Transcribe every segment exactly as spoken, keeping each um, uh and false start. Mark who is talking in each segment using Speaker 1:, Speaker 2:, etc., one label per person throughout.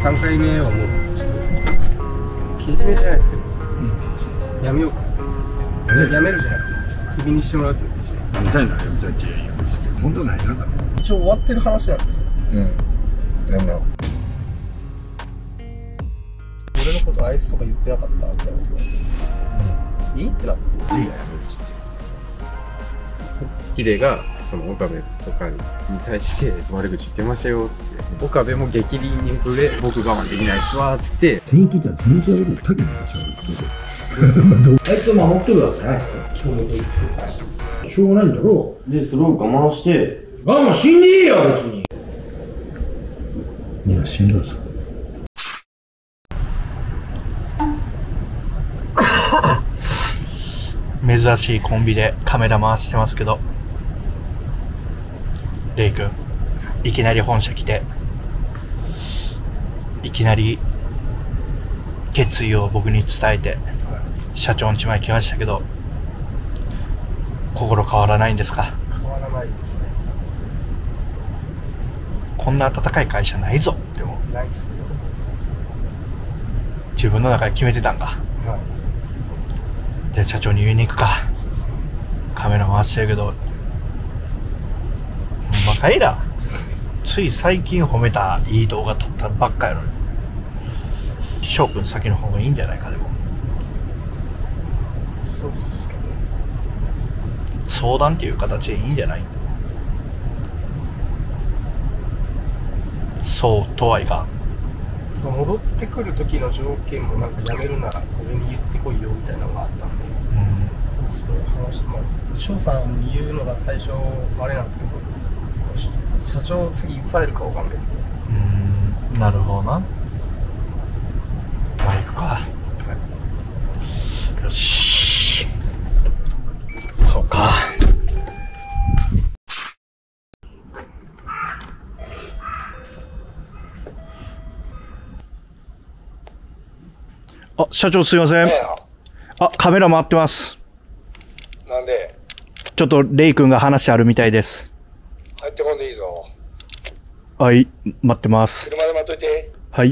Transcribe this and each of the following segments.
Speaker 1: さんかいめはもうちょっとけじめじゃないですけど、うん、ちょっとやめようかなって。やめるじゃなくてちょっとクビにしてもらうって言うんですよ。
Speaker 2: やめたいならやめたいって言えよ。本当ないなんだろう。
Speaker 1: 一応終わってる話なんで。うん。なんだろう。俺のことあいつとか言ってなかったみたいなこと言われて、うん、いいってなって。いいがやめるっつって。ヒデがその岡部とかに対して悪口言ってましたよっつって、岡部も激鱗に触れ、僕我慢できないっすわっつって。
Speaker 2: 全員聞いたら全然違うこと、タケに立ち上がる。あいつを守ってるわけじゃないですよ。基本的に。しょうがないんだろう。で、それを我慢して。我慢死んでいいよ、別に。いや、死んだぞ。
Speaker 3: 珍しいコンビでカメラ回してますけど、レイ君いきなり本社来て、いきなり決意を僕に伝えて社長の家まで来ましたけど、心変わらないんですか？
Speaker 1: 変わらないですね。
Speaker 3: こんな温かい会社ないぞ。でも
Speaker 1: ないですけど、
Speaker 3: 自分の中で決めてたんか。はい、じゃあ社長に言いに行くか。そうですね、カメラ回してるけど、ほんまかいな。つい最近褒めたいい動画撮ったばっかやのに、翔くん先の方がいいんじゃないか。でも
Speaker 1: そうっすけど、
Speaker 3: 相談っていう形でいいんじゃない？そうとはいかん。
Speaker 1: 戻ってくる時の条件もなんかやめるなら俺に言ってこいよみたいなのがあったんで、うん、そういう話、まあ翔さんに言うのが最初あれなんですけど、社長次いつ会えるかわかんないんで。
Speaker 3: うん、なるほどな。まあ行くか。はい、よし。そうか。あ、社長すいません。あ、カメラ回ってます。
Speaker 4: なんで？
Speaker 3: ちょっとレイ君が話あるみたいです。
Speaker 4: 入ってこんでいいぞ。
Speaker 3: はい、待ってます。
Speaker 4: 車で待っといて。
Speaker 3: はい。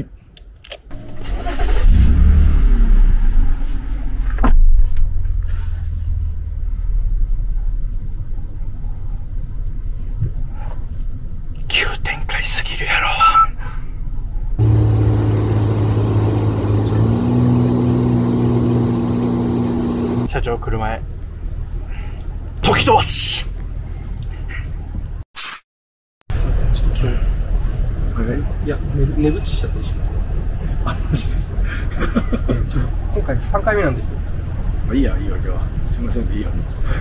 Speaker 3: 急展開すぎるやろ。社長車へ時飛ばし。
Speaker 1: すいません、ちょっと今日いや寝寝ぶちしちゃってしまって。あ、マジです。ちょっと今回さんかいめなんですよ。
Speaker 2: まあいいや、いいわけは。すいませんでいいよ。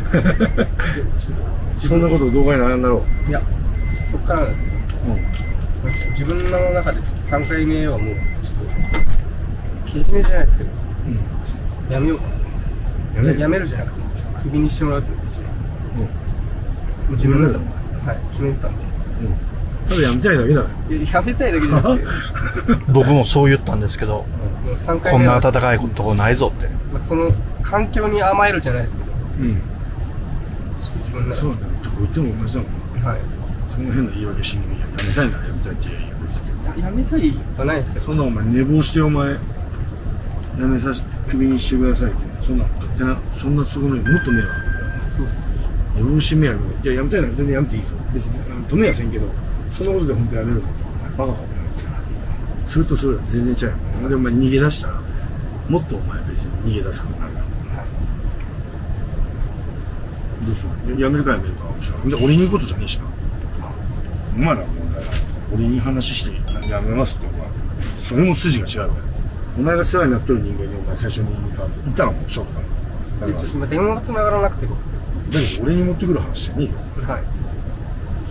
Speaker 2: そんなこと動画にならんだろ
Speaker 1: う。いや、そっからなんですけど、うん、自分の中でちょっとさんかいめはもうちょっとけじめじゃないですけど、うん、ちょっとやめようかな。やめる? やめるじゃなくてちょっとクビにしてもらうって言うんですよ。うん、もう自分の中で、はい、決めてたんで、うん、
Speaker 2: ただやめたいだけだよ。
Speaker 1: やめたいだけじゃなくて
Speaker 3: 僕もそう言ったんですけど、もうさんかいめこんな温かいとこないぞって、まあ、その環境に甘えるじゃないですけど、うん、自分の
Speaker 2: そうなんだ。どこ行っても同じだもん。はい、その変な言い訳しにやめたいならやめたいって言えよ。
Speaker 1: や, やめたいはないですけど、
Speaker 2: そんなお前寝坊してお前やめさしクビにしてくださいって、そんな勝手な、そんな都合のいいもっと迷惑だよ。そうっすね。寝坊して迷惑だ。いや、やめたいなら全然やめていいぞ。別に止めやせんけど、そんなことで本当やめるのバカかってなる。それとそれは全然違う。でお前逃げ出したらもっとお前別に逃げ出すことになるから。はい、どうする？やめるかやめるかは知らん。で俺に言うことじゃねえしな。お前らの問題だ。俺に話してやめますってお前それも筋が違うわ。お前が世話になっとる人間にお前最初に言ったんで言ったらもうショックだ。
Speaker 1: だから今電話が繋がらなくて僕。
Speaker 2: だけど俺に持ってくる話じゃねえよ。はい。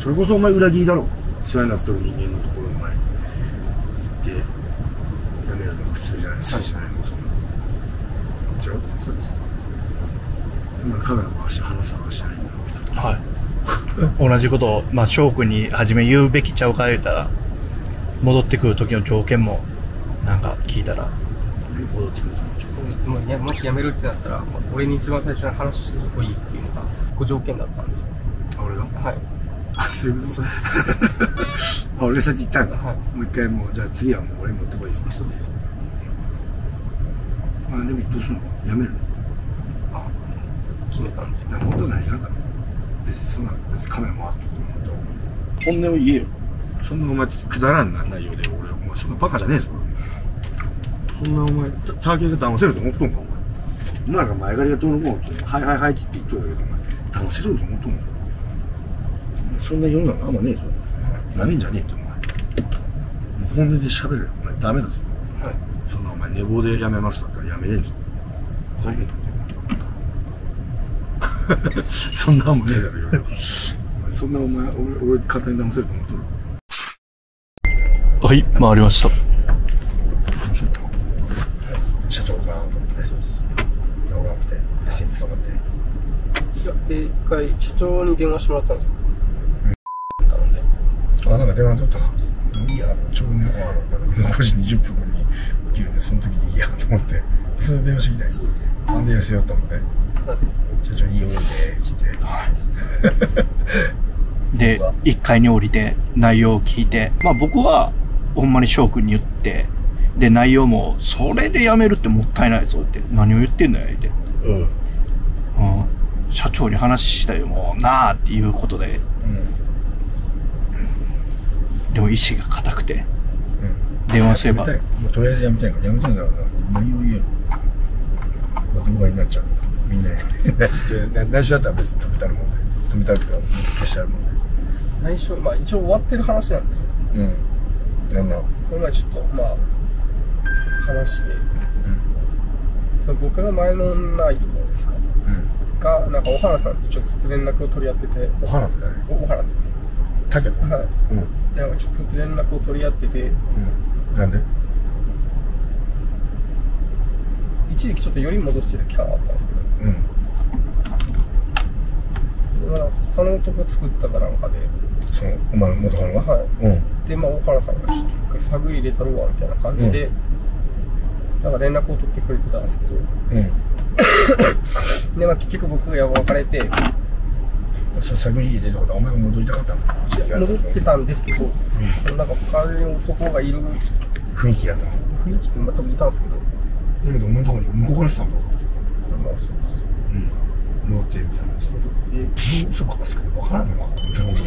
Speaker 2: それこそお前裏切りだろ。世話になっとる人間のところにお前行ってやめるのが普通じゃないですか。はい、じゃないのそんな。違う？そうです。今カメラ回して話す話じゃないんだ。
Speaker 3: はい。同じことをまあ翔くんに初め言うべきちゃうか言うたら、戻ってくる時の条件もなんか聞いたら。
Speaker 2: 戻ってくる
Speaker 1: そう、もうやもし辞めるってなったら、俺に一番最初に話してこいっていうのがご条件だったんで。
Speaker 2: あ、俺が？
Speaker 1: はい。
Speaker 2: あ、そういうこと。
Speaker 1: そうです。
Speaker 2: あ、俺先行ったんだ。
Speaker 1: はい
Speaker 2: もう一回もう、じゃあ次はもう俺持ってこいよ。
Speaker 1: そうです。
Speaker 2: あ、でもどうすんの？やめるの？
Speaker 1: あ、決めたんで。
Speaker 2: な本当は何があったの？別にそんな、別にカメラ回っとっても本音を言えよ。そんなお前くだらんな内容で俺、お前そんなバカじゃねえぞ。そんなお前、ターゲーが騙せると思っとんかお前。お前が前借りがどうのこうのって、はいはいはいって言っとるけど、お前、騙せると思っとんの。そんな世の中あんまねえぞ。なめんじゃねえってお前。本音で喋るよ。お前ダメだぞ。
Speaker 1: はい。
Speaker 2: そんなお前寝坊でやめますだったらやめれんぞ。ふざけんなって。そんなもんねえだろ、いろいろ。そんなお前、俺、俺簡単に騙せると思っとる。
Speaker 3: はい、回りました。
Speaker 2: 社長が、そうです。長くて、安いに捕まって。
Speaker 1: いや、で、一回、社長に電話してもらったんですよ。
Speaker 2: うん。あ、なんか電話取ったの？いいや、ちょうど猫があったら、ごじにじゅっぷんに起きるんで、その時にいいやと思って、それで電話してきたよ。
Speaker 1: そうです。
Speaker 2: なんで安いよったもんね。
Speaker 1: はい。
Speaker 2: 社長、いいよ、で、来て。
Speaker 3: で、いっかいに降りて内容を聞いて、まあ僕はほんまに翔くんに言って、で、内容も、それでやめるってもったいないぞって、何を言ってんだよ、って。
Speaker 2: うん。
Speaker 3: うん。社長に話したよ、もう、なあっていうことで。
Speaker 2: うん。
Speaker 3: でも意志が固くて、
Speaker 2: うん。
Speaker 3: 電話すれば。
Speaker 2: もうとりあえずやめたいから、やめたいんだから、内容言えよ。まあ、動画になっちゃう。みんなに。内緒だったら別に止めたるもんで。止めたるとか、消してあるもんで。
Speaker 1: 内緒、まあ一応終わってる話なんで。
Speaker 2: うん。なんだ。
Speaker 1: この前ちょっと、まあ、話して、うん、その僕の前の女いるじゃないですか。うん。が、なんか小原さんと直接連絡を取り合ってて。
Speaker 2: 小原って誰？
Speaker 1: 小原です。
Speaker 2: だけど。
Speaker 1: はい。うん。なんか直接連絡を取り合ってて。うん。
Speaker 2: なんで？
Speaker 1: 一時期ちょっとより戻してた期間があったんですけど。うん。他の男作ったかなんかで、
Speaker 2: そのお前元カノが、
Speaker 1: はい、うん、でまあ小原さんがちょっと一回探り入れたろうわみたいな感じで、うん、なんか連絡を取ってくれてたんですけど、うん、でまあ結局僕が別れて、
Speaker 2: そ探り入れてたことはお前が戻りたかったの？
Speaker 1: 戻ってたんですけど、うん、そのなんか他の男がいる
Speaker 2: 雰囲気やったの？
Speaker 1: 雰囲気ってまあ多分いたんですけど、
Speaker 2: だけどお前のところに向こうから来たんだろう？
Speaker 1: まあそうです。
Speaker 2: うん。戻ってみたいな感じで。え、嘘ばっかつくて分からんのかな？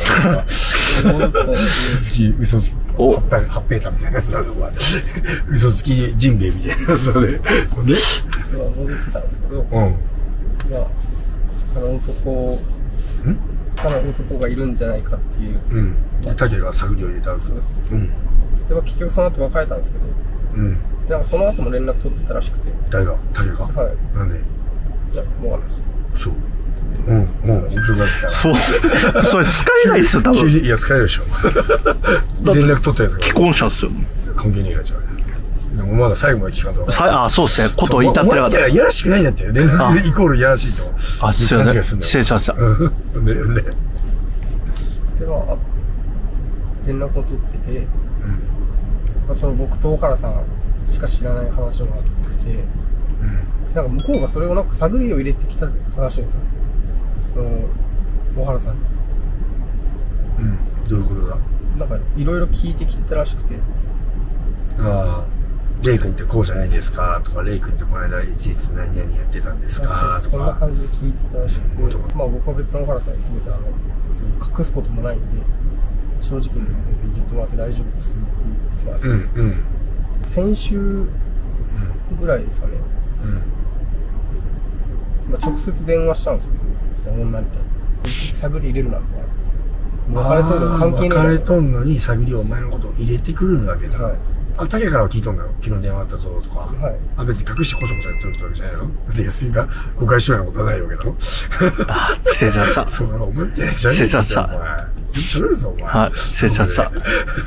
Speaker 2: 嘘つき、嘘つき、お八平太みたいなやつだぞ、嘘つきジンベエみたいなやつだね。ほんで？
Speaker 1: 戻ってたんですけど、うん。まあ、他の男、ん？他の男がいるんじゃないかっていう。
Speaker 2: うん。で、竹が探りを入れたわけ。
Speaker 1: そうです。
Speaker 2: うん。
Speaker 1: でも結局その後別れたんですけど、うん。で、なんかその後も連絡取ってたらしくて。
Speaker 2: 誰が？竹が？はい。なんで？
Speaker 1: いや、もうわかんないです。
Speaker 2: そう。うん、うん、面白かったら。
Speaker 3: そう。それ使えないっすよ、多分。
Speaker 2: いや、使えるでしょ。連絡取ったやつが。
Speaker 3: 既婚者っすよ。
Speaker 2: 関係ねえからじゃん。でもまだ最後まで聞かんと。
Speaker 3: ああ、そうっすね。ことを言いたってなかった。
Speaker 2: いや、いやらしくないんだって。連絡イコールいやらしいと。
Speaker 3: あ、すいません。失礼しました。
Speaker 2: うん。で、で。で、
Speaker 1: まあ、連絡を取ってて、うん。まあ、その僕と小原さんしか知らない話もあって、うん。なんか向こうがそれをなんか探りを入れてきたらしいんですよ。その、小原さんに。
Speaker 2: うん。どういうことだ？
Speaker 1: なんかいろいろ聞いてきてたらしくて。
Speaker 2: ああ。レイ君ってこうじゃないですかとか、レイ君ってこの間いちいち何々やってたんですかとか。
Speaker 1: そんな感じで聞いてたらしくて、まあ僕は別の小原さんに全てあの、隠すこともないんで、正直に全然言ってもらって大丈夫ですって言ってたんですよ。うんうん。先週ぐらいですかね。うん。まあ直接電話したんですよ。その女みたいに。探り入れるなんて。もう別れとんの関係ねえ。
Speaker 2: 別れとんのに探りをお前のことを入れてくるわけだ。はい。あ、竹からは聞いとんだよ。昨日電話あったぞとか。はい。あ、別に隠してこそこそやってるってわけじゃないの？で、安井が誤解しようようなことはないわけだろ？
Speaker 3: あ、失礼しました。
Speaker 2: そうだろ、思ってないじゃん。
Speaker 3: 失礼しました。
Speaker 2: お前。喋るぞ、お前。
Speaker 3: はい、失礼しました。
Speaker 2: ね、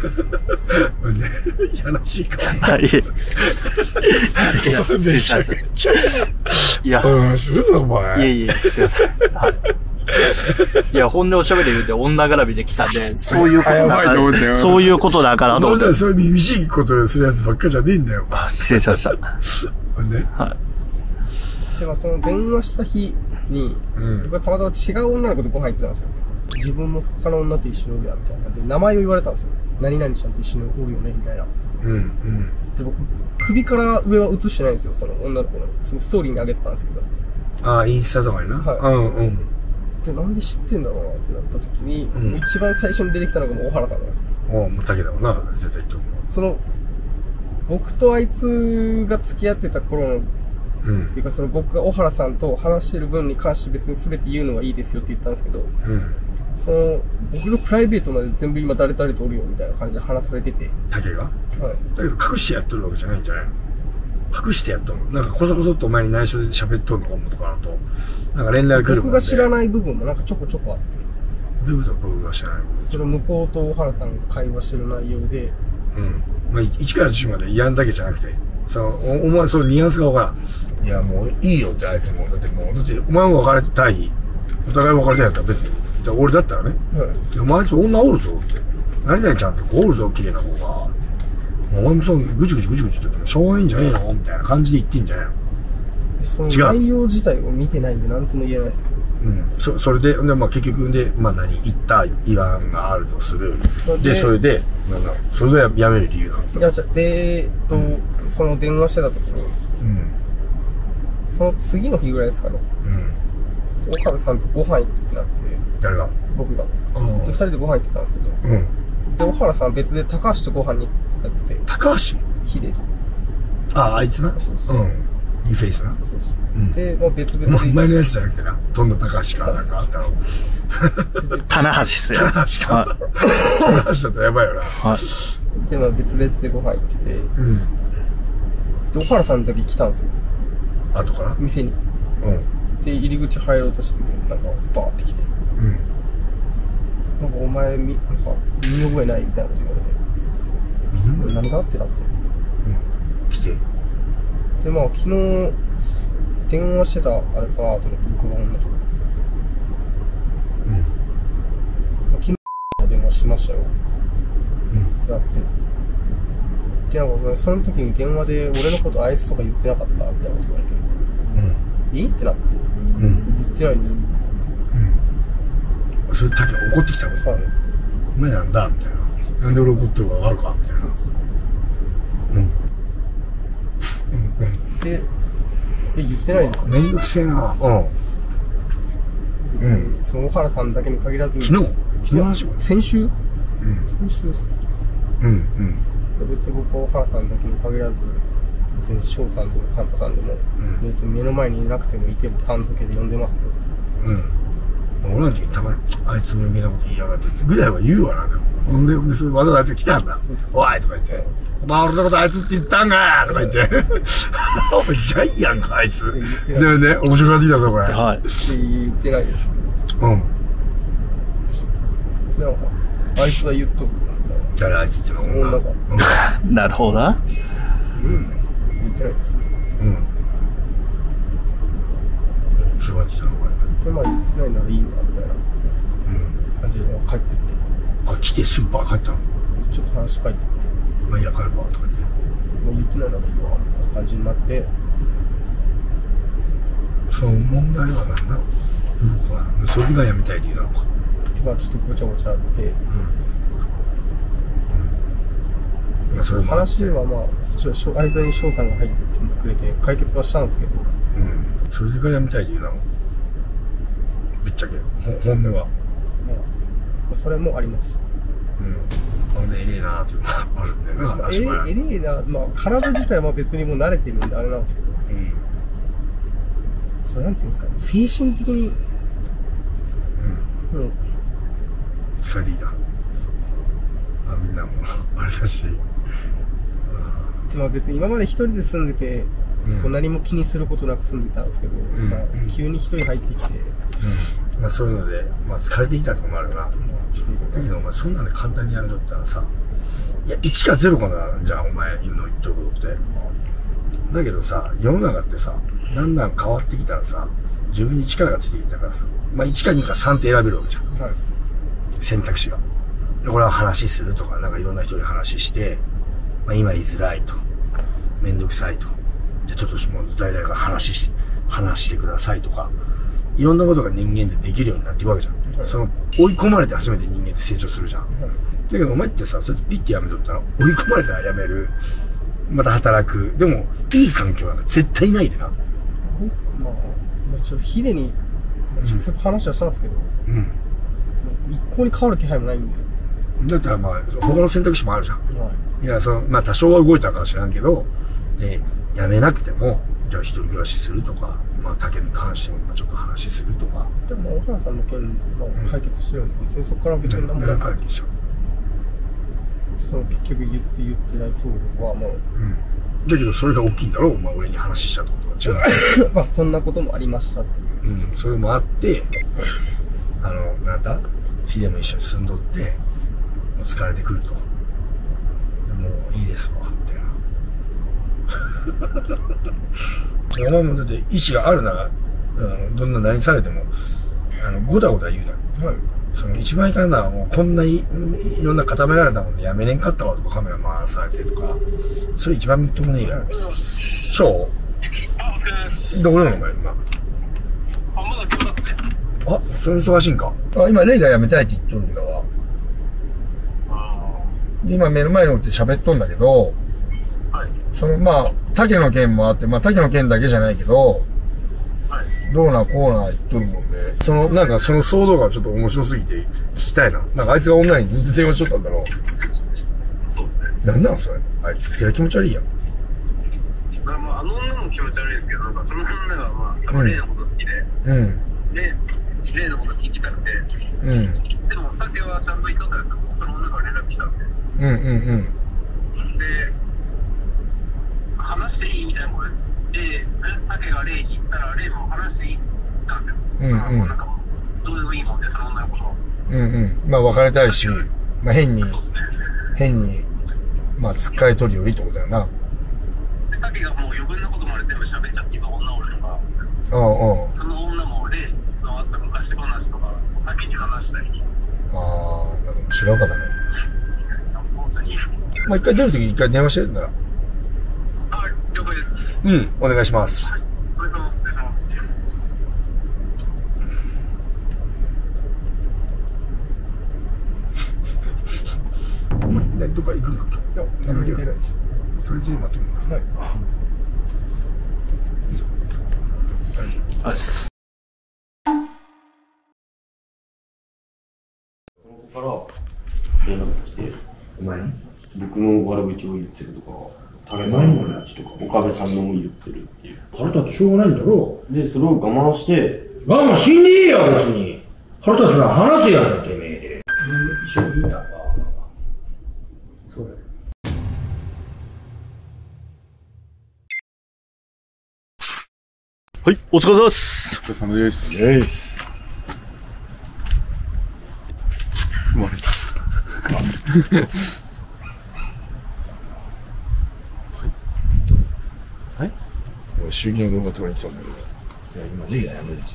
Speaker 2: いやらしいか。
Speaker 3: はい。いや、失礼しました。いや、
Speaker 2: うん、するぞ、お前。
Speaker 3: いえいえ、すいません。はい。いや、本音を喋れ言うて女絡みで来たんで、そういうことだから、そういうことだからと思って。
Speaker 2: そういう耳しいことをするやつばっかじゃねえんだよ。
Speaker 3: あ、失礼しました。
Speaker 2: ほんで？
Speaker 3: はい。
Speaker 1: でもその電話した日に、うん、僕はたまたま違う女の子とご飯行ってたんですよ。 自分も他の女と一緒におるやんみたいなで名前を言われたんですよ。何々ちゃんと一緒におるよねみたいな。
Speaker 2: うんうん。
Speaker 1: で僕首から上は映してないんですよ。その女の子のそのストーリーに上げてたんですけど。
Speaker 2: ああインスタとかにな。
Speaker 1: はい。
Speaker 2: うんうん。
Speaker 1: でなんで知ってんだろうなってなった時に、
Speaker 2: うん、
Speaker 1: 一番最初に出てきたのがもう小原さんなんですよ。
Speaker 2: おおもう竹だもんな絶対言っとくの。
Speaker 1: その僕とあいつが付き合ってた頃の、うん、っていうかその僕が小原さんと話してる分に関して別に全て言うのはいいですよって言ったんですけど、うん、その僕のプライベートまで全部今誰々とおるよみたいな感じで話されてて。
Speaker 2: 竹が？はい。だけど隠してやっとるわけじゃないんじゃないの？隠してやっとるの？なんかこそこそっとお前に内緒で喋っとるのかもとかなと、なんか連絡来るもんで。僕が知らない部分もなんかちょこちょこあって。 どういうこと僕が知らない？
Speaker 1: それ向こうと小原さんが会話してる内容で、
Speaker 2: うん。まあ、いちからじゅうまでやんだけじゃなくて、その、お、お前、そのニュアンスがわからん。いや、もういいよって、あいつも。だってもう、だって、お前も別れたい。お互い別れたいやったら別に。じゃあ俺だったらね。はい。お前あいつ女おるぞって。何々ちゃんってこうおるぞ、綺麗な子が。って。お前もその、ぐちぐちぐちぐち言ってもしょうがないんじゃねえのみたいな感じで言ってんじゃないの？
Speaker 1: その内容自体を見てないんで何とも言えないですけど。
Speaker 2: うん。そ、それで、で、まあ結局で、まあ何、言った、言わんがあるとする。で、それで、なんだ、それで辞める理由なの？
Speaker 1: いや、じゃで、えっと、うん、その電話してた時に、うん。その次の日ぐらいですかね。うん。小原さんとご飯行くってなって。
Speaker 2: 誰が？
Speaker 1: 僕が。で、二人でご飯行ってたんですけど。うん。で、小原さん別で高橋とご飯に行ってて。
Speaker 2: 高橋？
Speaker 1: ヒデと。
Speaker 2: ああ、あいつな。そうそう。うん。リフェイスな。そうそう。うん、で、まあ、別々で。前のやつじゃなくてな。とんだ高橋か、なんかあったの。
Speaker 3: 棚橋っすよ。
Speaker 2: 棚橋か。棚橋だとやばいよな。はい。
Speaker 1: で、まあ、別々でご飯行ってて。うん。で、小原さんだけ来たんですよ。
Speaker 2: 後から？
Speaker 1: 店に。うん。で、入り口入ろうとして、なんか、バーって来て。うん。なんか、お前、み、なんか、身に覚えないみたいなこと言われて。うん。何がってなって。
Speaker 2: うん。来て。
Speaker 1: で、まあ、昨日、電話してた、あれかなと思って、僕が女と。うん。まあ、昨日、電話しましたよ。うん。だって。で、なんか、その時に電話で、俺のことあいつとか言ってなかったみたいなこと言われて。うん。いいってなって。うん。言ってないんですよ。
Speaker 2: うん。それ、だけ怒ってきたの？はい。お前なんだみたいな。なんで俺怒ってるかわかるかみたいな。そうです。うん。
Speaker 1: で、え、言ってないですよ。
Speaker 2: めんどくせえな。うん。
Speaker 1: 別に、その小原さんだけに限らず。
Speaker 2: 昨日？昨日の話？
Speaker 1: 先週？うん。先週っす。うん、うん。別に僕は小原さんだけに限らず、別に翔さんでもカンタさんでも、うん、別に目の前にいなくてもいてもさん付けで呼んでますよ。うん。俺なんてたまに、あいつも余計なこと言いやがってぐらいは言うわな、でも。ほんで、でそれわざわざ来たんだ。おいとか言って。お前俺のことあいつって言ったんかとか言って。お前ジャイアンか、あいつ。でもね、面白くなってきたぞ、これ。はい。言ってないです。うん。なんか、あいつは言っとく。
Speaker 2: 誰あいつっての女
Speaker 3: が。なるほどな。
Speaker 1: うん。言ってないです。うん。
Speaker 2: 面白くなってきたぞ、これ。
Speaker 1: で、まあ言ってないならいいわ、みたいな。うん。感じで帰ってって。
Speaker 2: あ、来てすぐバー帰ったの？
Speaker 1: ちょっと話書いてって。
Speaker 2: まあいいや、帰るわ、とか言って。
Speaker 1: もう言ってないならいいわ、みたいな感じになって。
Speaker 2: その問題は何だろう？それがやめたい理由なのか。
Speaker 1: まあちょっとごちゃごちゃあって。うん。
Speaker 2: まあそれも
Speaker 1: 話はまあ、ちょっと間に翔さんが入ってくれて解決はしたんですけど。
Speaker 2: うん。それがやめたい理由なの？ぶっちゃけ、本音は。
Speaker 1: まあ、それもあります。
Speaker 2: うん。なんでエレーなーっていうのがあるんだよな、
Speaker 1: まあ、エレエレーな、まあ、体自体は別にもう慣れてるんであれなんですけど。うん。それなんていうんですかね、精神的に。うん。うん。
Speaker 2: 疲れていた。そうです。あ、みんなも、あれだし。
Speaker 1: まあ別に今まで一人で住んでて、うん、こう何も気にすることなく住んでたんですけど、うんまあ、急に一人入ってきて、
Speaker 2: うん、まあそういうので、まあ疲れていたとこもあるな。だけどお前そんなんで簡単にやめとったらさ、いやいちかゼロかな、じゃあお前言うの言っとることって。だけどさ、世の中ってさ、だんだん変わってきたらさ、自分に力がついてきたからさ、まあいちかにかさんって選べるわけじゃん。はい、選択肢が。でこれは話するとか、なんかいろんな人に話して、まあ今言いづらいと。めんどくさいと。じゃあちょっともう誰々が話し、話してくださいとか。 いろんなことが人間でできるようになっていくわけじゃん。はい、その、追い込まれて初めて人間って成長するじゃん。はい、だけどお前ってさ、そうやってピッてやめとったら、追い込まれたらやめる。また働く。でも、いい環境なんか絶対ないでな。
Speaker 1: まあ、ちょっとヒデに直接話はしたんですけど、うん。一向に変わる気配もないんで。
Speaker 2: だったらまあ、他の選択肢もあるじゃん。はい、いや、その、まあ多少は動いたかもしれんけど、で、やめなくても、じゃあ一人暮らしするとか、まあ竹に関してもちょっと話するとか。
Speaker 1: でも、小原さんの件の解決してるんで、別にそこから別に何もない。
Speaker 2: 解決しちゃう。
Speaker 1: その結局言って言ってないそうはもう。うん。
Speaker 2: だけどそれが大きいんだろう、お前俺に話したってことは違う。
Speaker 1: まあそんなこともありましたっていう。
Speaker 2: うん、それもあって、あの、なんだヒデも一緒に住んどって、もう疲れてくると。もういいですわ、みたいな。お前もだって意志があるなら、あのどんな何されても、あの、ごだごだ言うな。はい。その一番いかんのはもうこんない、いろんな固められたもんでやめれんかったわとかカメラ回されてとか、それ一番みっともねえから。ショー？あ、お疲れです。どこなのお前今。あ、
Speaker 4: まだ来ますね。
Speaker 2: あ、それ忙しいんか。あ、今レイダーやめたいって言っとるんだわ。で、今目の前におって喋っとんだけど、はい。そのまあ、竹の件もあって、まあ竹の件だけじゃないけど、どうなこうな言っとるもんで、その、なんかその騒動がちょっと面白すぎて聞きたいな。なんかあいつが女にずっと電話しとったんだろう。
Speaker 4: そうですね。
Speaker 2: なんなのそれ。あいつって気持ち悪いやん。
Speaker 4: まあ、まあ、あの女も気持ち悪いですけど、なんかその女がまあ、多分レイのこと好きで、うん。で、レイのこと聞きたくて、うん。でも、竹はちゃんと言っとったんですよ。その女から連絡したんで。うんうんうん。で、話していいみたいなことで、竹がレイに行ったら、レイも話していいったんですよ。うんうん。なんか、どうでもいいもんで、その女のことを。うんうん。まあ、別れたいし、まあ、変に、そうですね。変に、まあ、つっかい取るよりってことだよな。で、竹がもう余分なことまで全部喋っちゃって、今女おるのが。おうおう。その女も、レイのあった昔話とか、竹に話したり。ああ、なんか違うかだね。本当に。まあ、一回出るとき一回電話してるんだら。あ、了解です。うん、お願いします。はい、お願いします。失礼します。お前、ね、どっか行くんか今日。いや、行けないです。とりあえず今とるんだ。はい。いいぞ。はい。あす。
Speaker 5: その子から連絡が来て、お前僕の悪口を言ってるとか。竹さんの話とか、岡部さんのも言ってるっていう。
Speaker 2: 腹立ってしょうがないんだろ
Speaker 5: う。で、それを我慢して。
Speaker 2: 我慢しんでいいや、別に。腹立つなら話せやじゃん、てめえで。一緒に言うたんか。そうだよ。
Speaker 3: はい、お疲れ様です。
Speaker 6: お疲れ様です。
Speaker 2: イエース。
Speaker 6: 生まれた。
Speaker 2: 衆議院の動画とかに来たんだけど、いや、今、レイがやめるって言って。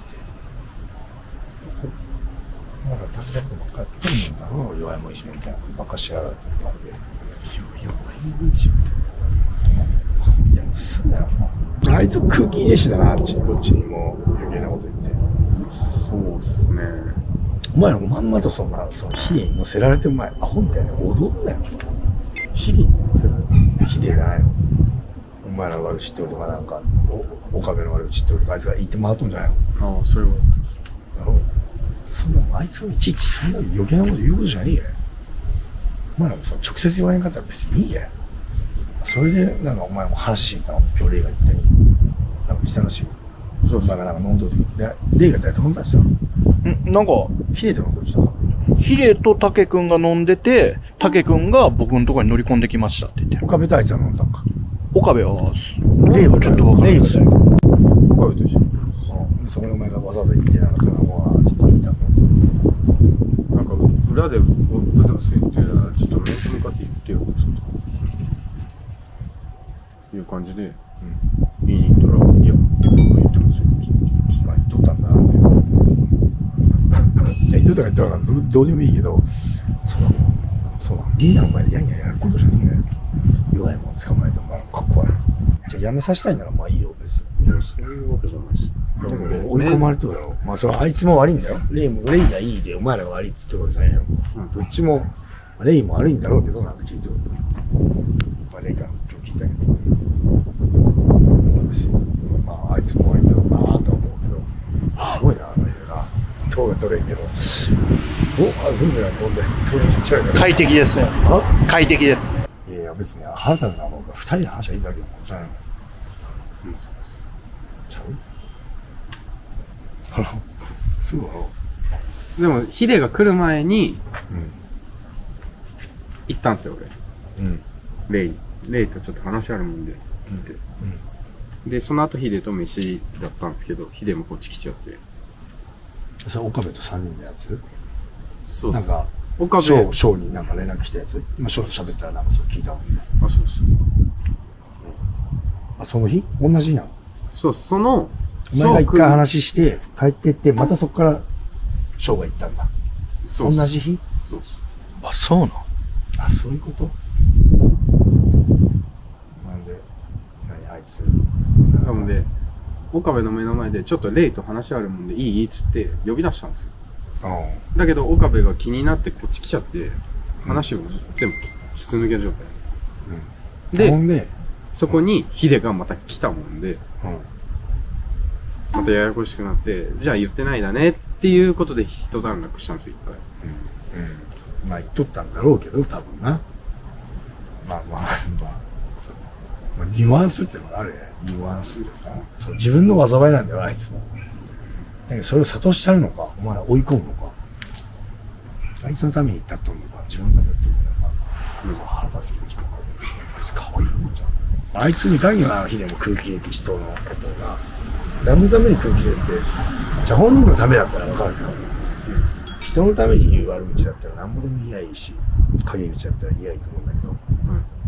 Speaker 2: なんか、竹田とばっかりやってるんだろう、弱いもんいじめみたいな。ばっかしやがってって感じで。弱いもんいじめって。いや、もうすんだよな。あいつ空気入れしだな、あっちにこっちにも余計なこと言って。
Speaker 6: そうっすね。
Speaker 2: お前らまんまとそんな、そのヒデに乗せられてお前、アホみたいに踊んなよ。ヒデに乗せられて、ヒデじゃないの。お前らの悪口知ってるとかなんか、岡部の悪口知ってるとかあいつが言って回っとんじゃないの。
Speaker 6: ああ、それは。
Speaker 2: だろう。そんなあいつがいちいちそんな余計なこと言うことじゃねえや。お前らもその直接言われんかったら別にいいや。それでなんかお前も話しんかな、今日レイが言ったり。なんか来たらしいよ。そうそう。なんかなんか飲んどって。で、レイが誰と飲んだんですよ。
Speaker 3: んなんか、
Speaker 2: ヒデと飲んどってた。
Speaker 3: ヒデとタケ君が飲んでて、タケ君が僕のところに乗り込んできましたって言ってる。
Speaker 2: 岡部とあいつは飲んだんか。
Speaker 3: 岡部は、レイはちょっとわかんないですよ。
Speaker 2: 岡部と一緒に。そこにお前がわざわざ言ってなかったら、もう、ちょっと言ったの。
Speaker 6: なんか、裏でブツブツ言ってるなら、ちょっと面と向かって言ってよ、という感じで、うん、言いに行ったら、いや、僕が言ってますよ、
Speaker 2: まあ言っとったんだなって。いや、言っとったら言っとったらど、どうでもいいけど、そう、そう、みんなお前でやんやんやることじゃねえんだよ。弱いもん捕まえてもかっこ悪い。じゃあやめさせたいならまあいいよ、別に。
Speaker 6: いや、そういうわけじゃないです。
Speaker 2: 追い込まれてるよ。まあそれはあいつも悪いんだよ。レイもレイがいいでお前らが悪いって言ってるわけじゃないよ。どっちもレイも悪いんだろうけどなんか聞いてる。まあレイから今日聞いたけど。まああいつも悪いんだろうなと思うけど、すごいなあの人な。塔が取れんけど。お、あブーメラン飛んで取りに行っちゃうから。
Speaker 3: 快適ですよ。快適です。
Speaker 2: いやいや別に腹立つなもんか二人で話はいいだけだもんじゃないの。すぐ
Speaker 1: でもヒデが来る前に行ったんですよ俺、うん、レイレイとちょっと話あるもんでって、うん、でその後ヒデと飯だったんですけどヒデもこっち来ちゃって。
Speaker 2: それ岡部とさんにんのやつ。
Speaker 1: そうっす。
Speaker 2: なんか
Speaker 1: 岡部
Speaker 2: ショーショーになんか連絡したやつ。今ショーと喋ったらなんかそう聞いたもんね。
Speaker 1: あそうそう、
Speaker 2: あその日同じやん。
Speaker 1: そうその
Speaker 2: お前が一回話して帰ってってまたそこからショーが行ったんだ。そう同じ日。
Speaker 1: そう
Speaker 3: あそうなの。
Speaker 2: あそういうこと。なんで何あいつ
Speaker 1: なので岡部の目の前でちょっとレイと話あるもんでいいっつって呼び出したんですよ。だけど岡部が気になってこっち来ちゃって話を全部筒抜け状態、うん、で、でそこにヒデがまた来たもんで、うん、またややこしくなって、じゃあ言ってないだねっていうことで一段落したんですよ、一回。
Speaker 2: うん。うん。まあ言っとったんだろうけど、多分な。まあまあまあ、まあ、ニュアンスってのがあるやん。ニュアンスとか。そう、自分の災いなんだよ、あいつも。だけどそれを諭してあるのか、お前ら追い込むのか。あいつのために言ったっとんのか、自分のために言っとんのか。うん、腹立つ気持ちもある。あいつ可愛いもんじゃん。あいつに限はヒデも空気入れて人のことが。誰のために空気入れて、じゃあ本人のためだったら分かるけど、うん、人のために言う悪口だったら何もでも言えばいいし、陰口だったら言えばいいと思うんだけど、うん、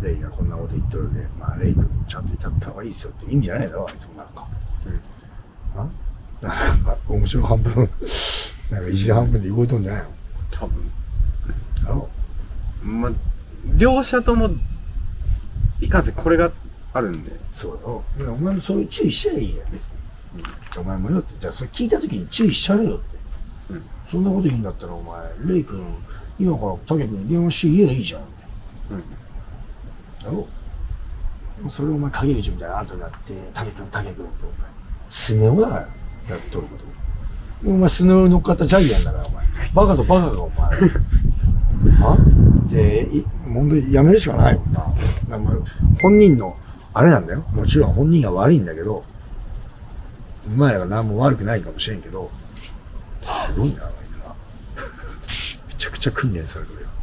Speaker 2: レイがこんなこと言っとるで、まあレイ君ちゃんと歌った方がいいですよって意味じゃないだろ、あいつもなんか。うん、あなんか面白半分、なんかいじり半分で動いとんじゃないの
Speaker 1: 多分。だろまあ、両者とも、いかんせんこれがあるんで。
Speaker 2: そうよ。お前もそういう注意しちゃいいやん、別に。うん、お前もよって、じゃあそれ聞いたときに注意しちゃうよって。うん、そんなこと言うんだったらお前、レイ君、今からタケ君に電話して言えばいいじゃんって。うん。だろそれをお前陰口みたいな後になって、タケ君、タケ君ってお前、スネ夫だから、やっとること。お前スネ夫に乗っかったジャイアンだから、お前。バカとバカがお前。あで、問題やめるしかないもんな。なんか本人の、あれなんだよ。もちろん本人が悪いんだけど、お前らが何も悪くないかもしれんけど、すごいな、あいつな。めちゃくちゃ訓練されてるよ。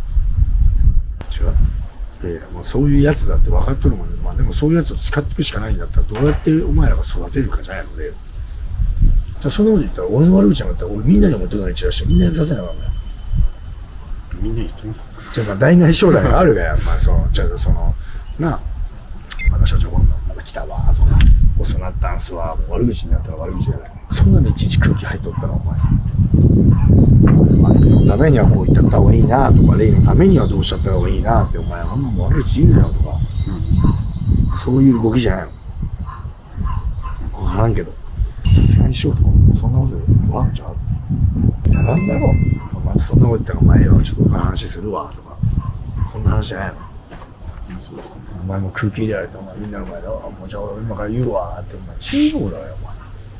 Speaker 2: 違う。で、もうそういうやつだって分かっとるもんね。まあでもそういうやつを使っていくしかないんだったら、どうやってお前らが育てるかじゃないので。じゃあそんなこと言ったら、俺の悪口なんだったら、俺みんなにもどなり散らして、みんなに出せなかったんだよ。
Speaker 1: みんな言ってますか
Speaker 2: じゃあまあ大なり将来があるがや、まあその、じゃあその、なあ、まだ社長今度まだ来たわとか、遅なったんすわ、もう悪口になったら悪口じゃない。そんなにいちいち空気入っとったらお前。あれのためにはこう言った方がいいなとか、レイのためにはどうしちゃった方がいいなって、お前あんまもう悪口言うなよとか、うん、そういう動きじゃないの。わからんけど、さすがにしようとか、そんなこと言わんちゃう。やらんだろ。またそんなこと言ったらお前はちょっとお金話するわとか、そんな話じゃないの。お前も空気入れられて、お前みんなの前で、もうじゃあ俺今から言うわって、お前中国だよ、お前。